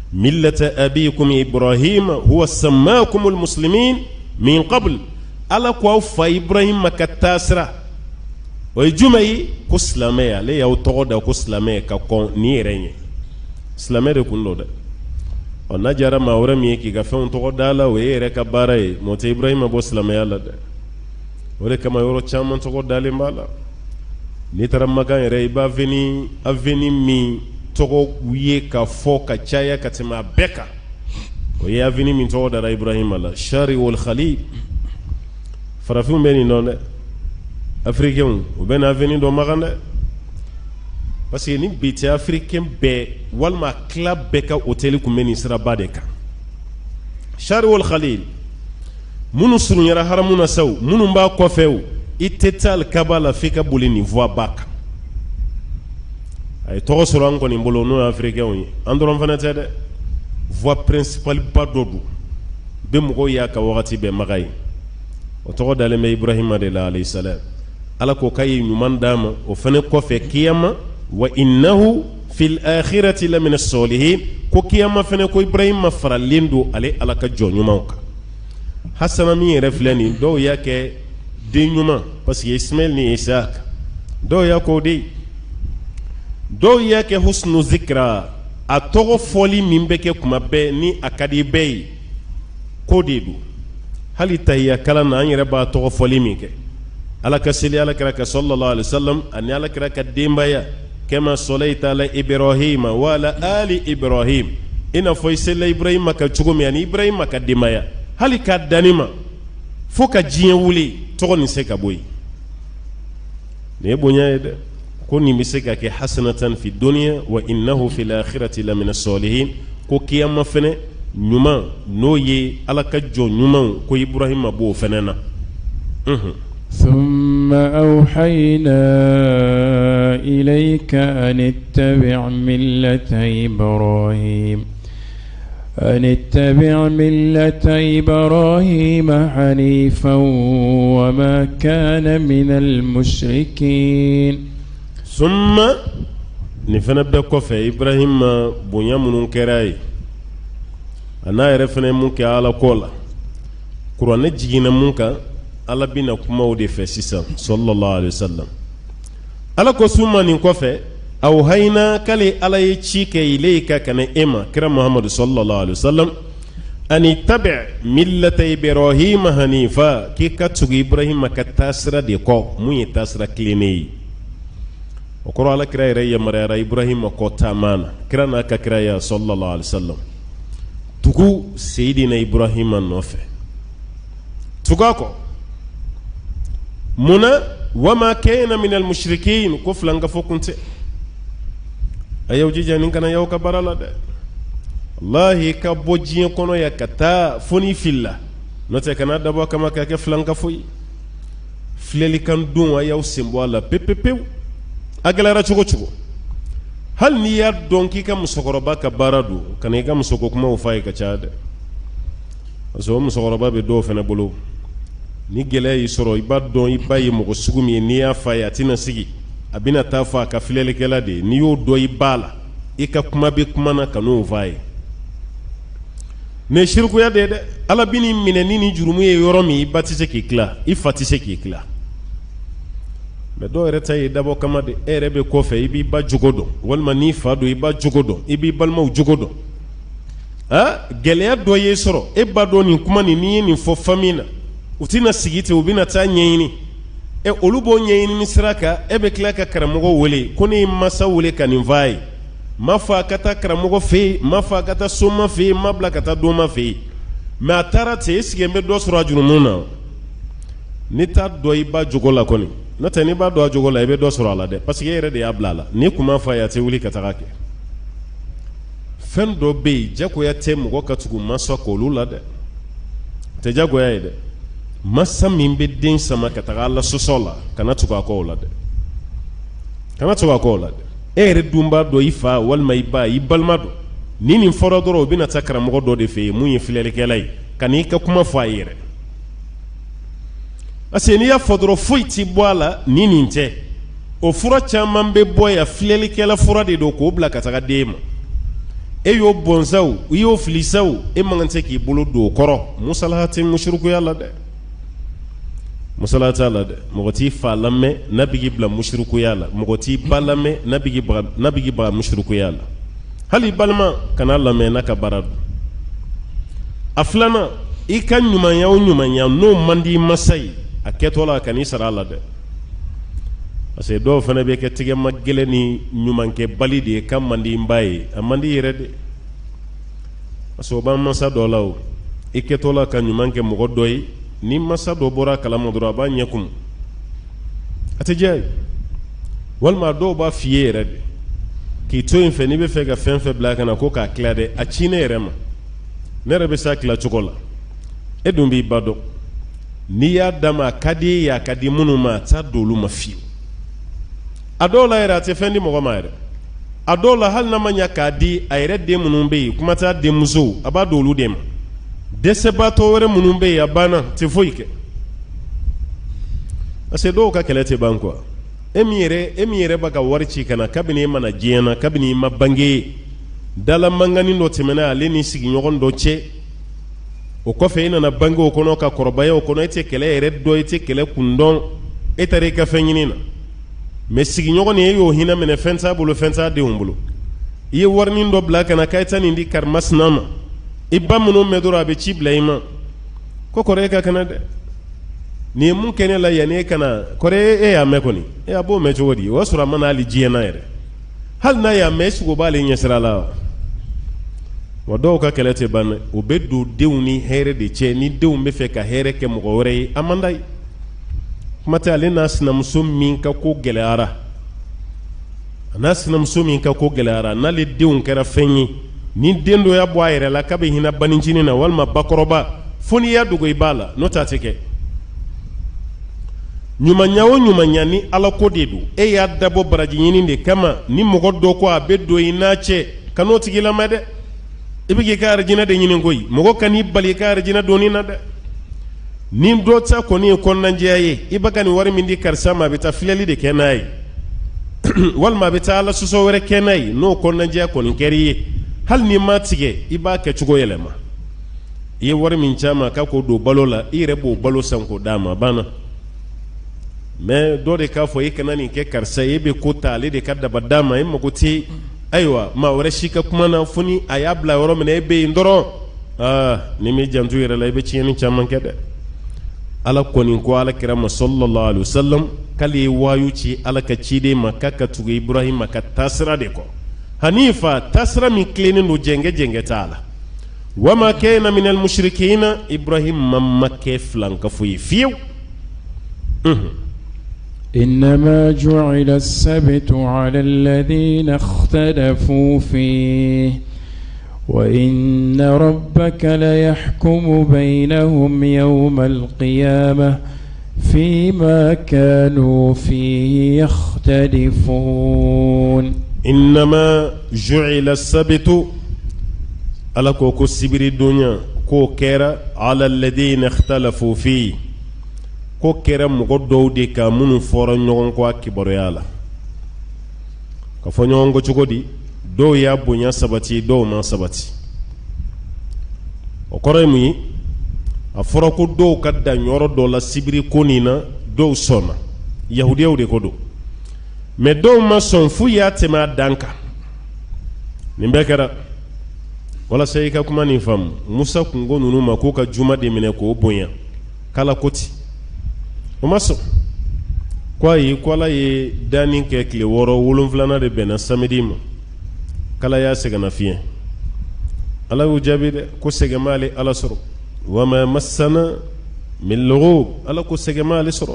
millata abikum ibrahim huwa sammakum almuslimin min qabl ala ko fa ibrahim makatasra o jumai ko islamaya le yaw togoda ko islamaya ka kon ni renye islamere kundo da on najara mawra mi ki ga fen togoda la we re ka baray mo te ibrahim bo islamaya la da wore kama yoro chamman togoda le mala ni tara magan re ba veni aveni mi togo wiye ka fo ka chaya ka tema beka o ye aveni mi togoda ra ibrahim la shari wal khalil farafum beni non africain ou ben aveni do maganda parce que ni biti africain be walma club beka hotel ku meni sira badeka shari wal khalil munu suru nyara haramuna saw munu mba ko few itetal kabala fika bulini voix baka ay to suru an ko ni mbolo no africain yi andron fana tede voix principale badodu be mo ko yaka wakati be magay o to dale me ibrahim alayhi salam ala ko kay nyuman dama o fane ko fe kiyama wa innahu fil akhirati la min as-solihin ko kiyama fane ko ibrahim ma faralindo ale ala ka jonyuma ka hasana mi refleni do yake de nyuma parce que ismail ni isaac do yako de do yake husnu zikra a togo foli mimbeke kuma be ni akadi be ko dedu hali tayya kala na yere ba togo foli mike ala ka sili ala kira sallallahu alaihi wasallam an ala kira ka dimbaya kama salaita ala ibrahim wa ala ali ibrahim ina fo sila ibrahim ka chugumi ani ibrahim ka dimbaya hali ka danima fo ka jiye wuli togo ni se ka boy ne bonya ede ko ni miseka ke hasanatan fi dunya wa innahu fil akhirati la min as-salihin ko kiyama fene nyuma no ye ala ka jo nyuma ko ibrahim bo fenena mhm ثم أوحينا إليك أن اتبع ملة إبراهيم أن اتبع ملة إبراهيم حنيفا وما كان من المشركين ثم نفنبدا كوفي إبراهيم بنيا منون كراي أنا يرفنا منك على كولا قرآن جينا منك ala bina kuma o de fɛ sisan sallallahu alaihi wasallam ala ko suma nin kɔfɛ aw hayna kale ala ye ci kɛ ilayka kana ema kira muhammad sallallahu alaihi wasallam ani tabi millata ibrahim hanifa ki ka tugu ibrahim ka tasira de kɔ mun ye tasira kilene ye o kɔrɔ ala kira yɛrɛ yamaruyara ibrahim kɔ taamana kira n'a ka kira ya sallallahu alaihi wasallam tugu seyidina ibrahim nɔfɛ tugu a kɔ muna wama kayna min al mushrikin ko flanga fokunte ayaw jija nin kana yaw ka barala de wallahi ka bojiye kono ya kata foni filla note kana dabo kama ka ke flanga foyi fleli kan dun ayaw simbo ala pepepe agalara chugo chugo hal ni ya donki ka musokoroba ka baradu kana ka musoko kuma o fay ka chade so musokoroba be do fena bolo ni gele yi soro iba don iba yi mogo sugumi ni ya fa ya tina sigi abina ta fa ka filele kala de ni yo do ibala ika kuma be kuma na kanu vai ne shirku ya de ala bini mine ni jurumu ye yoromi ibatise ki kla ifatise ki kla me do reta yi dabo kama de erebe ko fe ibi ba jugodo walma ni fa do iba jugodo ibi balma jugodo ha gele ya do ye soro e ba do ni kuma ni ni ni fo famina utina sigite ubina ta nyeyini e olubo nyeyini misraka ebe klaka karamogo wele kuni masa wele kanivai mafa kata karamogo fe mafa kata soma fe mabla kata doma fe ma tarate esigembe do sura jununa nita do iba jogola koni nata ni ba do jogola ebe do sura la de parce que yere de ablala ni kuma fa ya te wuli kata ke fen do be jako ya te mugo katugu maso ko lula de te jago ya ide masa min be den sama ka taga Allah sosola kana tuka ko la de kana tuka ko la de ere dumba do ifa wal mai ba ibalma do nini foro doro bina takra mo do de fe munye filele kelay kani ka kuma fa yere aseni ya fodoro foiti boala nini nte o fura chama be boya filele kela fura de do ko bla ka taga dema e y'o bɔnsaw i y'o filisaw e man kan tɛ k'i bolo don o kɔrɔ musalaha tɛ musirikuya la dɛ musalaha t'a la dɛ mɔgɔ t'i fa lamɛn n'a bɛ k'i bila musirikuya la mɔgɔ t'i ba lamɛn n'a bɛ k'i baga n'a bɛ k'i baga musirikuya la hali i balima kana lamɛn n'a ka baara don a filanan i ka ɲumanya o ɲumanya n'o man di i masa ye a kɛtɔ la kan'i sara a la dɛ parce que dɔw fana bɛ kɛ tigɛma gɛlɛn ni ɲumankɛbali de ye ka man di n ba ye a man di i yɛrɛ de parce que o b'an masa dɔ la o i kɛtɔ la ka ɲuman kɛ mɔgɔ dɔ ye ni masa dɔ bɔra a kalama dɔrɔn a b'a ɲɛ kumu a tɛ diya ye walima dɔw b'a f'i ye yɛrɛ de k'i to yen fɛ n'i bɛ fɛ ka fɛn fɛn bila a kana ko k'a tila dɛ a ci ne yɛrɛ ma ne yɛrɛ bɛ se a tilacogo la e dun b'i ba dɔn n'i y'a d'a ma a ka di e ye a ka di minnu ma a t'a don olu ma fiyewu a dɔw la yɛrɛ a tɛ fɛn di mɔgɔ ma yɛrɛ a dɔw la hali n'a ma ɲɛ k'a di a yɛrɛ den minnu bɛ yen kuma t'a denmusow a b'a don olu de ma dɛsɛbaatɔ wɛrɛ minnu bɛ yen a banna tɛ foyi kɛ parce que dɔw ka kɛlɛ tɛ ban quoi e min yɛrɛ e min yɛrɛ bɛ ka wari ci ka na kabini e mana diɲɛ na kabini i ma bange dala mankanni dɔ tɛmɛna ale ni sigiɲɔgɔn dɔ cɛ o kɔfɛ e nana bange o kɔnɔ ka kɔrɔbaya o kɔnɔ e tɛ kɛlɛ yɛrɛ dɔn e tɛ kɛlɛ kun dɔn e taara i ka fɛn ɲini na mais sigiɲɔgɔn ni e y'o hinɛ minɛ fɛn t'a bolo fɛn t'a denw bolo i ye warinin dɔ bila ka na k'a taa nin di karimasina ma i ba minnu mɛn dɔrɔn a bɛ ci bila i ma ko kɔrɔ e ka kana dɛ nin ye mun kɛ ne la yanni e kana kɔrɔ e y'a mɛn kɔni e a b'o mɛn cogo di o y'a sɔrɔ a mana hali diɲɛ na yɛrɛ hali n'a y'a mɛn e sugu b'ale ɲɛsira la wa dɔw ka kɛlɛ tɛ ban dɛ o bɛ don denw ni hɛrɛ de cɛ ni denw bɛ fɛ ka hɛrɛ kɛ mɔgɔ wɛrɛ ye a man d'a ye kuma tɛ ale n'a sinamuso min ka ko gɛlɛyara a n'a sinamuso min ka ko gɛlɛyara n'ale denw kɛra fɛn ye ni den dɔ y'a bɔ a yɛrɛ la k'a bɛ hinɛ banicinin na walima bakɔrɔba fo n'i y'a dogo i b'a la n'o t'a tɛ kɛ ɲumanya o ɲumanya ni ala ko de don e y'a dabɔ baraji ɲini de kama ni mɔgɔ dɔ ko a bɛ don i n'a cɛ ka n'o tigi lamɛn dɛ i bɛ k'i ka arijinɛ de ɲini koyi mɔgɔ ka n'i bali i ka arijinɛ donni na dɛ ni dɔ ta kɔni ye kɔnɔnajɛya ye i bɛ ka nin wari min di karisa ma a bɛ taa filɛli de kɛ n'a ye walima a bɛ taa ala sɔsɔ wɛrɛ kɛ n'a ye n'o kɔnɔnajɛya kɔni kɛra i ye hali n'i ma tigɛ i b'a kɛ cogo yɛlɛma i ye wari min caman k'a k'o don balo la i yɛrɛ b'o balo san k'o d'a ma a banna mais dɔ de k'a fɔ e kana nin kɛ karisa ye e bɛ ko ta ale de ka daba d'a ma e mago tɛ ayiwa maa wɛrɛ si ka kuma na fo ni a y'a bila yɔrɔ min na e bɛ yen dɔrɔn aa ni m'i janto yɛrɛ la i bɛ tiɲɛni caman kɛ dɛ ala kɔni ko ala kira ma sallallahu alaihi wasallam k'ale ye waayu ci ala ka ciden ma k'a ka tugu ibrahima ka taasira de kɔ hanifa taasira min tilennen don jɛngɛ jɛngɛ t'a la wama kana minal mushrikina ibrahima ma kɛ filankafo ye fiyewu إنما جعل السبت على الذين اختلفوا فيه وإن ربك ليحكم بينهم يوم القيامة فيما كانوا فيه يختلفون إنما جعل السبت على كوكو سبري الدنيا كوكيرا على الذين اختلفوا فيه ko kɛra mɔgɔ dɔw de ka minnu fɔra ɲɔgɔn kɔ a kibaruya la ka fɔ ɲɔgɔn kɔ cogo di dɔw y'a bonya sabati dɔw ma sabati o kɔrɔ ye mun ye a fɔra ko dɔw ka dan yɔrɔ dɔ la sibiri ko nin na dɔw sɔnna yahudiyaw de ko don mais dɔw ma sɔn f'u y'a tɛmɛ a dan kan nin bɛɛ kɛra walasa i ka kuma nin faamu musa kungo ninnu ma k'u ka juma de minɛ k'o bonya k'ala ko ten o ma sɔn ko ayi ko ala ye danni kɛ tile wɔɔrɔ wolonfilanan de bɛnna samedi ma k'ala y'a sɛgɛnna fiɲɛ ala y'u jaabi dɛ ko sɛgɛn m'ale ala sɔrɔ wa ma massana min lughub ala ko sɛgɛn m'ale sɔrɔ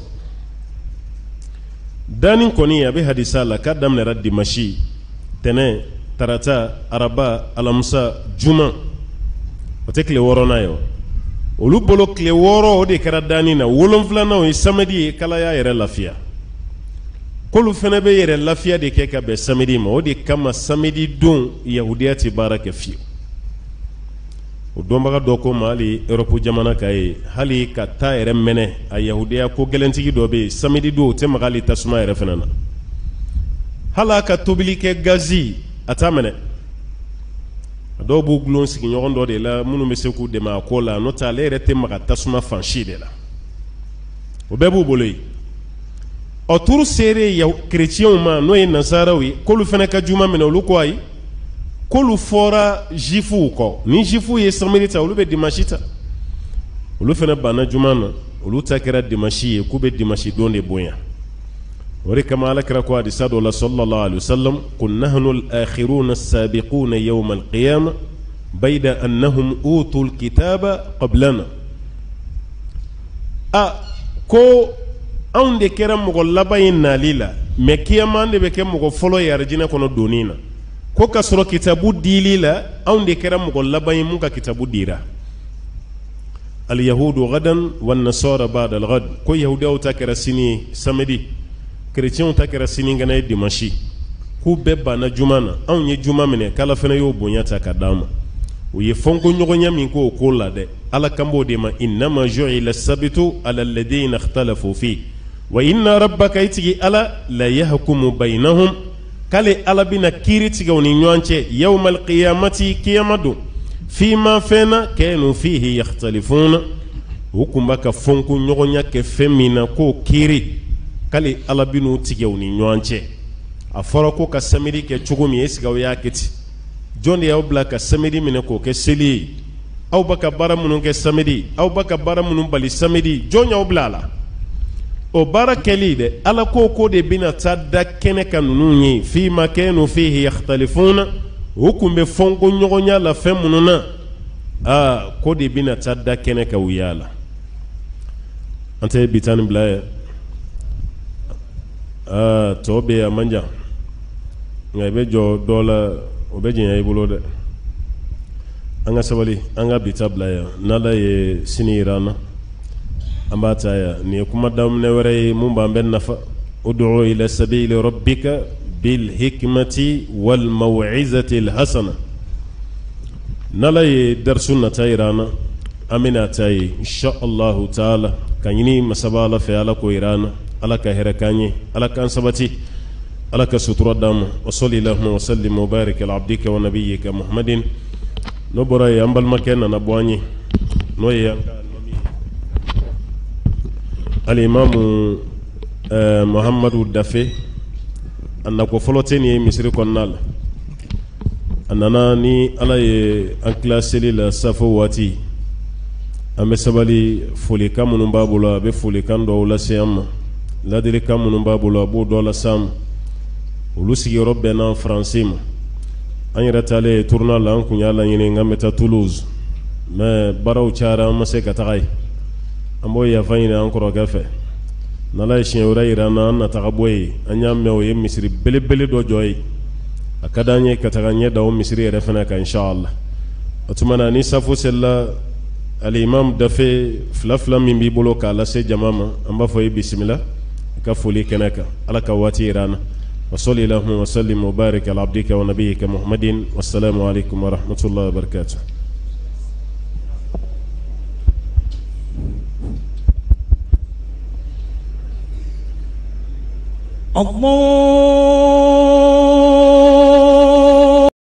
danni kɔni a bɛ hadisa la k'a daminɛra dimanche tɛnɛ tarata araba alamisa juma o tɛ tile wɔɔrɔnan ye wa olu bolo tile wɔɔrɔ o de kɛra danni na wolonfilanan o ye samedi ye k'ala y'a yɛrɛ lafiya k'olu fana bɛ yɛrɛ lafiya de kɛ ka bɛn samedi ma o de kama samedi don yahudiya tɛ baara kɛ fiyewu o dɔnbaga dɔ ko ma hali Europe jamana ka ye hali ka taa yɛrɛ mɛnɛ a yahudiya ko gɛlɛntigi dɔ bɛ yen samedi don o tɛ maga hali tasuma yɛrɛ fana na hali a ka tobili kɛ gazi a t'a minɛ dɔw b'u gulon sigi ɲɔgɔn dɔ de la minnu bɛ se k'u dɛmɛ a ko la n'o tɛ ale yɛrɛ tɛ maga tasuma fan si de la o bɛɛ b'u bolo yen ɔ turu seere kerecɛnw ma n'o ye nasaraw ye k'olu fana ka juma minɛ olu ko ayi k'olu fɔra jifuw kɔ ni jifuw ye samedi ta olu bɛ dimanche ta olu fana banna juma na olu ta kɛra dimanche ye k'u bɛ dimanche don de bonya o de kama alakira ko hadisa dɔ la sallallahu alaihi wasallam ko nahnu al-akhiruna as-sabiquna yawm al-qiyamah bayda annahum utul kitaba qablana a ko anw de kɛra mɔgɔ laban ye nali la mais kiyama de bɛ kɛ mɔgɔ fɔlɔ ye arijinɛ kɔnɔ donni na ko ka sɔrɔ kitabu dili la anw de kɛra mɔgɔ laban ye mun ka kitabu dira al-yahudu gadan wan nasara ba'da al-ghad ko yahudaw ta kɛra sini samedi chrétiens ta kɛra sini gana ye dimanche k'u bɛɛ banna juma na anw ye juma minɛ k'ala fana y'o bonya ta ka d'an ma u ye fɔnko ɲɔgɔnya min k'o ko la dɛ ala kan b'o de ma innama ju'ila as-sabtu ala alladhina ikhtalafu fi wa inna rabbaka itigi ala la yahkumu bainahum k'ale ala bɛna kiiri tigɛ u ni ɲɔgɔn cɛ yawmal qiyamati kiyama don fima fɛnna kanu fihi yakhtalifuna u kun b'a ka fɔnko ɲɔgɔnya kɛ fɛn min na k'o kiiri k'ale ala bɛn'u tigɛ u ni ɲɔgɔn cɛ a fɔra ko ka samedi kɛ cogo min est-ce que aw y'a kɛ ten jɔn de y'aw bila ka samedi minɛ k'o kɛ seli ye aw b'a ka baara minnu kɛ samedi aw b'a ka baara minnu bali samedi jɔn y'aw bila a la o baara kɛli dɛ ala ko ko de bɛna taa da kɛnɛ kan ninnu ye fima kanu fihi yakhtalifuna o kun bɛ fɔnko ɲɔgɔnya la fɛn minnu na aa ko de bɛna taa da kɛnɛ kan u y'a la an tɛ bi tan ni bila ye aa tɔ bɛ yen a man jan nka i bɛ jɔ dɔ la o bɛ jɛnya i bolo dɛ an ka sabali an ka bi ta bila yan n'ala ye sini yira an na an b'a ta yan nin ye kuma daminɛ wɛrɛ ye mun b'an bɛ nafa ud'u ila sabili rabbika bil hikmati wal maw'izati al hasana n'ala ye darisu nata yira an na an bɛna ta ye insha allahu taala ka ɲini masaba ala fɛ ala k'o yira an na ala ka hɛrɛ k'an ye ala k'an sabati ala ka sutura d'an ma wa salli allahumma wa sallim wa barik ala abdika wa nabiyyika muhammadin n'o bɔra ye an balimakɛ nana bɔ an ye n'o ye an ka alimamu eh, muhammadu dafe a nako fɔlɔ tɛ nin ye misiri kɔnɔna la a nana ni ala ye an tila seli la safo waati an bɛ sabali folikan minnu b'a bolo a bɛ folikan dɔw lase an ma ladilikan minnu b'a bolo a b'o dɔ lase an ma olu sigiyɔrɔ bɛnna faransi ma an yɛrɛ taalen tournoi la an kun y'a laɲini n k'an bɛ taa Toulouse mais baaraw cayara an ma se ka taga yen an b'o yafa ɲini an kɔrɔkɛ fɛ n'ala ye siɲɛ wɛrɛ yira an na an na taga bɔ yen an y'a mɛn o ye misiri belebele dɔ jɔ yen a ka d'an ye ka taga ɲɛ da o misiri yɛrɛ fana kan inshallah o tuma na ni safo selila alimam dafe fila fila min b'i bolo k'a lase jama ma an b'a fɔ ye bisimila i ka foli kɛnɛ kan ala ka waati yira an na wa salli allahumma wa sallim wa barik ala abdika wa nabiyyika muhammadin wassalamu alaikum wa rahmatullahi wa barakatuh. الله